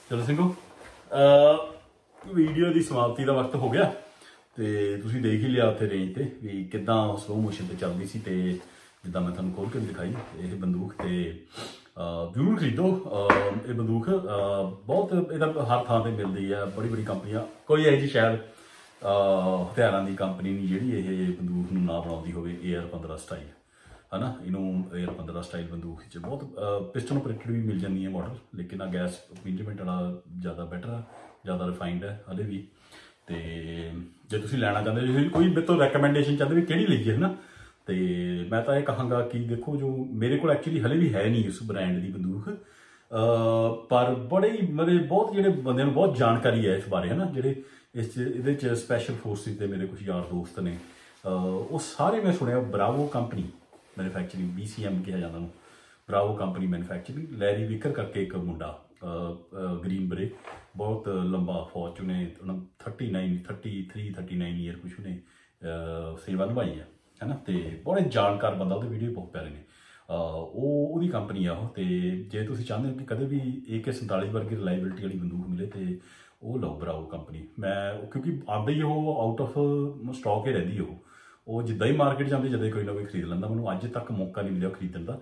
ਚਲੋ ਸਿੰਘੋ ਵੀਡੀਓ ਦੀ ਸਮਾਪਤੀ ਦਾ ਵਕਤ ਹੋ ਗਿਆ ਤੇ ਤੁਸੀਂ ਦੇਖ ਹੀ ਲਿਆ ਉੱਥੇ ਰੇਂਜ ਤੇ ਵੀ ਕਿੱਦਾਂ ਸਲੋ ਮੋਸ਼ਨ ਤੇ ਚੱਲਦੀ ਸੀ ਤੇ ਜਿੱਦਾਂ ਮੈਂ ਤੁਹਾਨੂੰ ਖੋਲ ਕੇ ਦਿਖਾਈ ਇਹ ਬੰਦੂਕ ਤੇ ਜ਼ਰੂਰ ਖਰੀਦੋ। ਇਹ ਬੰਦੂਕ ਬਹੁਤ ਇਹਦਾ ਹਰ ਥਾਂ ਤੇ ਮਿਲਦੀ ਆ, ਬੜੀ ਬੜੀ ਕੰਪਨੀਆਂ, ਕੋਈ ਇਹੋ ਜਿਹੀ ਸ਼ਾਇਦ ਹਥਿਆਰਾਂ ਦੀ ਕੰਪਨੀ ਨਹੀਂ ਜਿਹੜੀ ਇਹ ਬੰਦੂਕ ਨੂੰ ਨਾ ਬਣਾਉਂਦੀ ਹੋਵੇ AR-15 ਸਟਾਈਲ, है ना। इनू AR-15 स्टाइल बंदूक च बहुत पिस्टन ऑपरेटेड भी मिल जाती है मॉडल, लेकिन आ गैस इंप्लीमेंट वाला ज़्यादा बैटर है, ज़्यादा रिफाइंड है हले भी। तो जो तुम लैना चाहते हो कोई मेरे तो रैकमेंडेशन चाहते भी कि लीजिए, है ना। तो मैं तो ये कहूँगा कि देखो जो मेरे को एक्चुअली हले भी है नहीं उस ब्रांड की बंदूक, पर बड़े मतलब बहुत जोड़े बंद बहुत जानकारी है इस बारे, है ना। जोड़े इस स्पैशल फोर्सिस के मेरे कुछ यार दोस्त ने वो सारे मैं सुनिया ब्रावो कंपनी मैन्युफैक्चरिंग BCM कहा जाता है, Bravo Company manufacturing. Larry Vicker करके एक मुंडा ग्रीन बरे बहुत लंबा फौज ने 39 ईयर कुछ उन्हें सेवा निभाई है ना। तो बड़े जानकार बंदा, वो वीडियो बहुत प्यारे ने। वो कंपनी आ वो। तो जे तुम चाहते हो कि कभी भी AK-47 वर्गी रिलायबिलिटी वाली बंदूक मिले तो वो लो ब्रावो कंपनी। मैं क्योंकि आते ही वो आउट ऑफ स्टॉक ही रही है, वो जिदा ही मार्केट जाती जदे कोई ना कोई खरीद लेंदा। मैनूं अज तक मौका नहीं मिलिया खरीदण दा।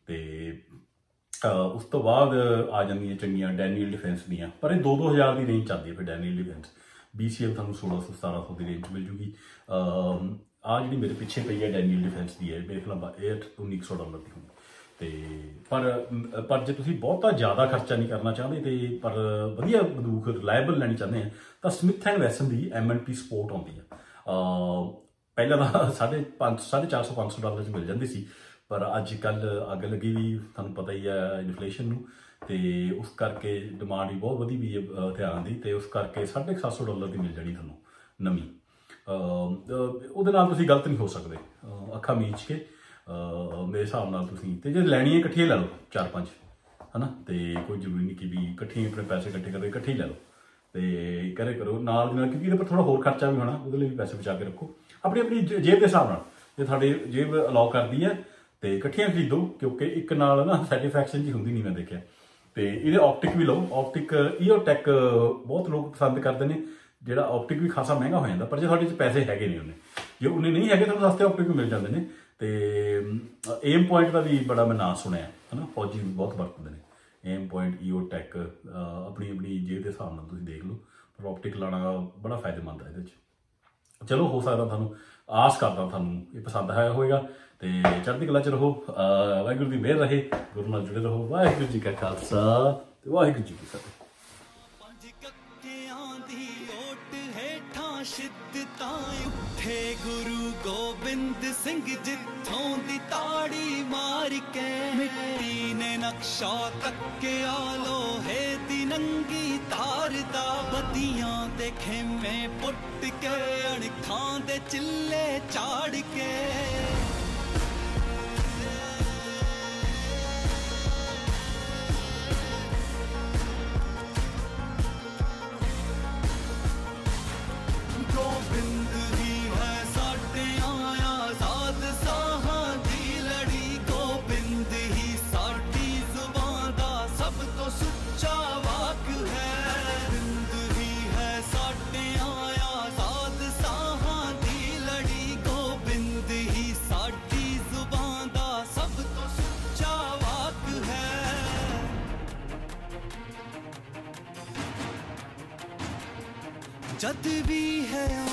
तो उस तो बाद आ जांदियां चंगियां डैनियल डिफेंस दियां, पर ये 2-2 हज़ार की रेंज चलती है। फिर डैनियल डिफेंस BCM तुहानूं 1600-1700 की रेंज मिल जूगी। आ जी मेरे पिछे पई है डैनियल डिफेंस की है, मेरे ख्याल $1900 की होगी। तो पर जो तुसीं बहुता ज़्यादा खर्चा नहीं करना चाहते तो पर वधिया बंदूक रिलायबल लैनी चाहते हैं तो स्मिथ एंड वैसन की M&P स्पोर्ट आउंदी है। पहले तो $450-500 च मिल जाती सी, पर अजकल अग लगी भी तुहानूं पता ही है इन्फ्लेशन नूं, ते उस करके डिमांड भी बहुत वधी भी है हथियारां दी, ते उस करके $750 की मिल जानी तुहानूं नवीं। उहदे नाल तुसीं गलत नहीं हो सकते अखा मीच के मेरे हिसाब नाल तुसीं। ते जे लैनी है इकट्ठियां लै लो 4-5, है ना। तो कोई जरूरी नहीं कि भी इकट्ठे अपने पैसे इकट्ठे करो, इकट्ठे ही लै लो। तो करे करो नाल दी नाल, क्योंकि इहदे पर थोड़ा होर खर्चा भी होना, उहदे लई भी पैसे बचा के रखो अपनी अपनी जेब के हिसाब नाल। जे तुहाडी जेब अलाउ करती है तो इकट्ठियां खरीदो, क्योंकि एक नाल ना सैटिस्फैक्शन जी हुंदी नहीं, मैं देखिया। तो ये ऑप्टिक भी लो, ऑप्टिक EOTech बहुत लोग पसंद करते हैं, जिहड़ा ऑप्टिक भी खासा महंगा हो जाता, पर जो तुहाडे पैसे हैगे नहीं उन्हें, जो उन्हें नहीं है तो सस्ते ऑप्टिक भी मिल जाते हैं। तो एम पॉइंट का भी बड़ा मैं नाम सुनिया, है ना, फौजी भी बहुत वरतते हैं एम पॉइंट EOTech। अपनी अपनी जेब के हिसाब नाल तुसीं देख लो, पर ऑप्टिक लाना बड़ा फायदेमंद है ये। चलो हो सकता थानू आस करता थानू ये पसंद आया होएगा। तो चढ़ती कला च रहो, वाहिगुरू की मेहर रहे, गुरु नाल जुड़े रहो। वाहिगुरू जी का खालसा ते वाहिगुरू जी की फतेह। उठे गुरु गोबिंद सिंह जिथों दी ताड़ी मार के, मिट्टी ने नक्शा तके आलो है दी नंगी तार दा, बदियां दे खेमे पुट के अणखां दे चिल्ले चाड़ के। गोबिंद ही है साडे आया आजाद साहां दी लड़ी, गोबिंद ही साडी जुबान दा सब तो सुच्चा वाक है। गोबिंद ही है साडे आया आजाद साहां दी लड़ी, गोबिंद ही साडी जुबान दा सब तो सुच्चा वाक है। जद भी है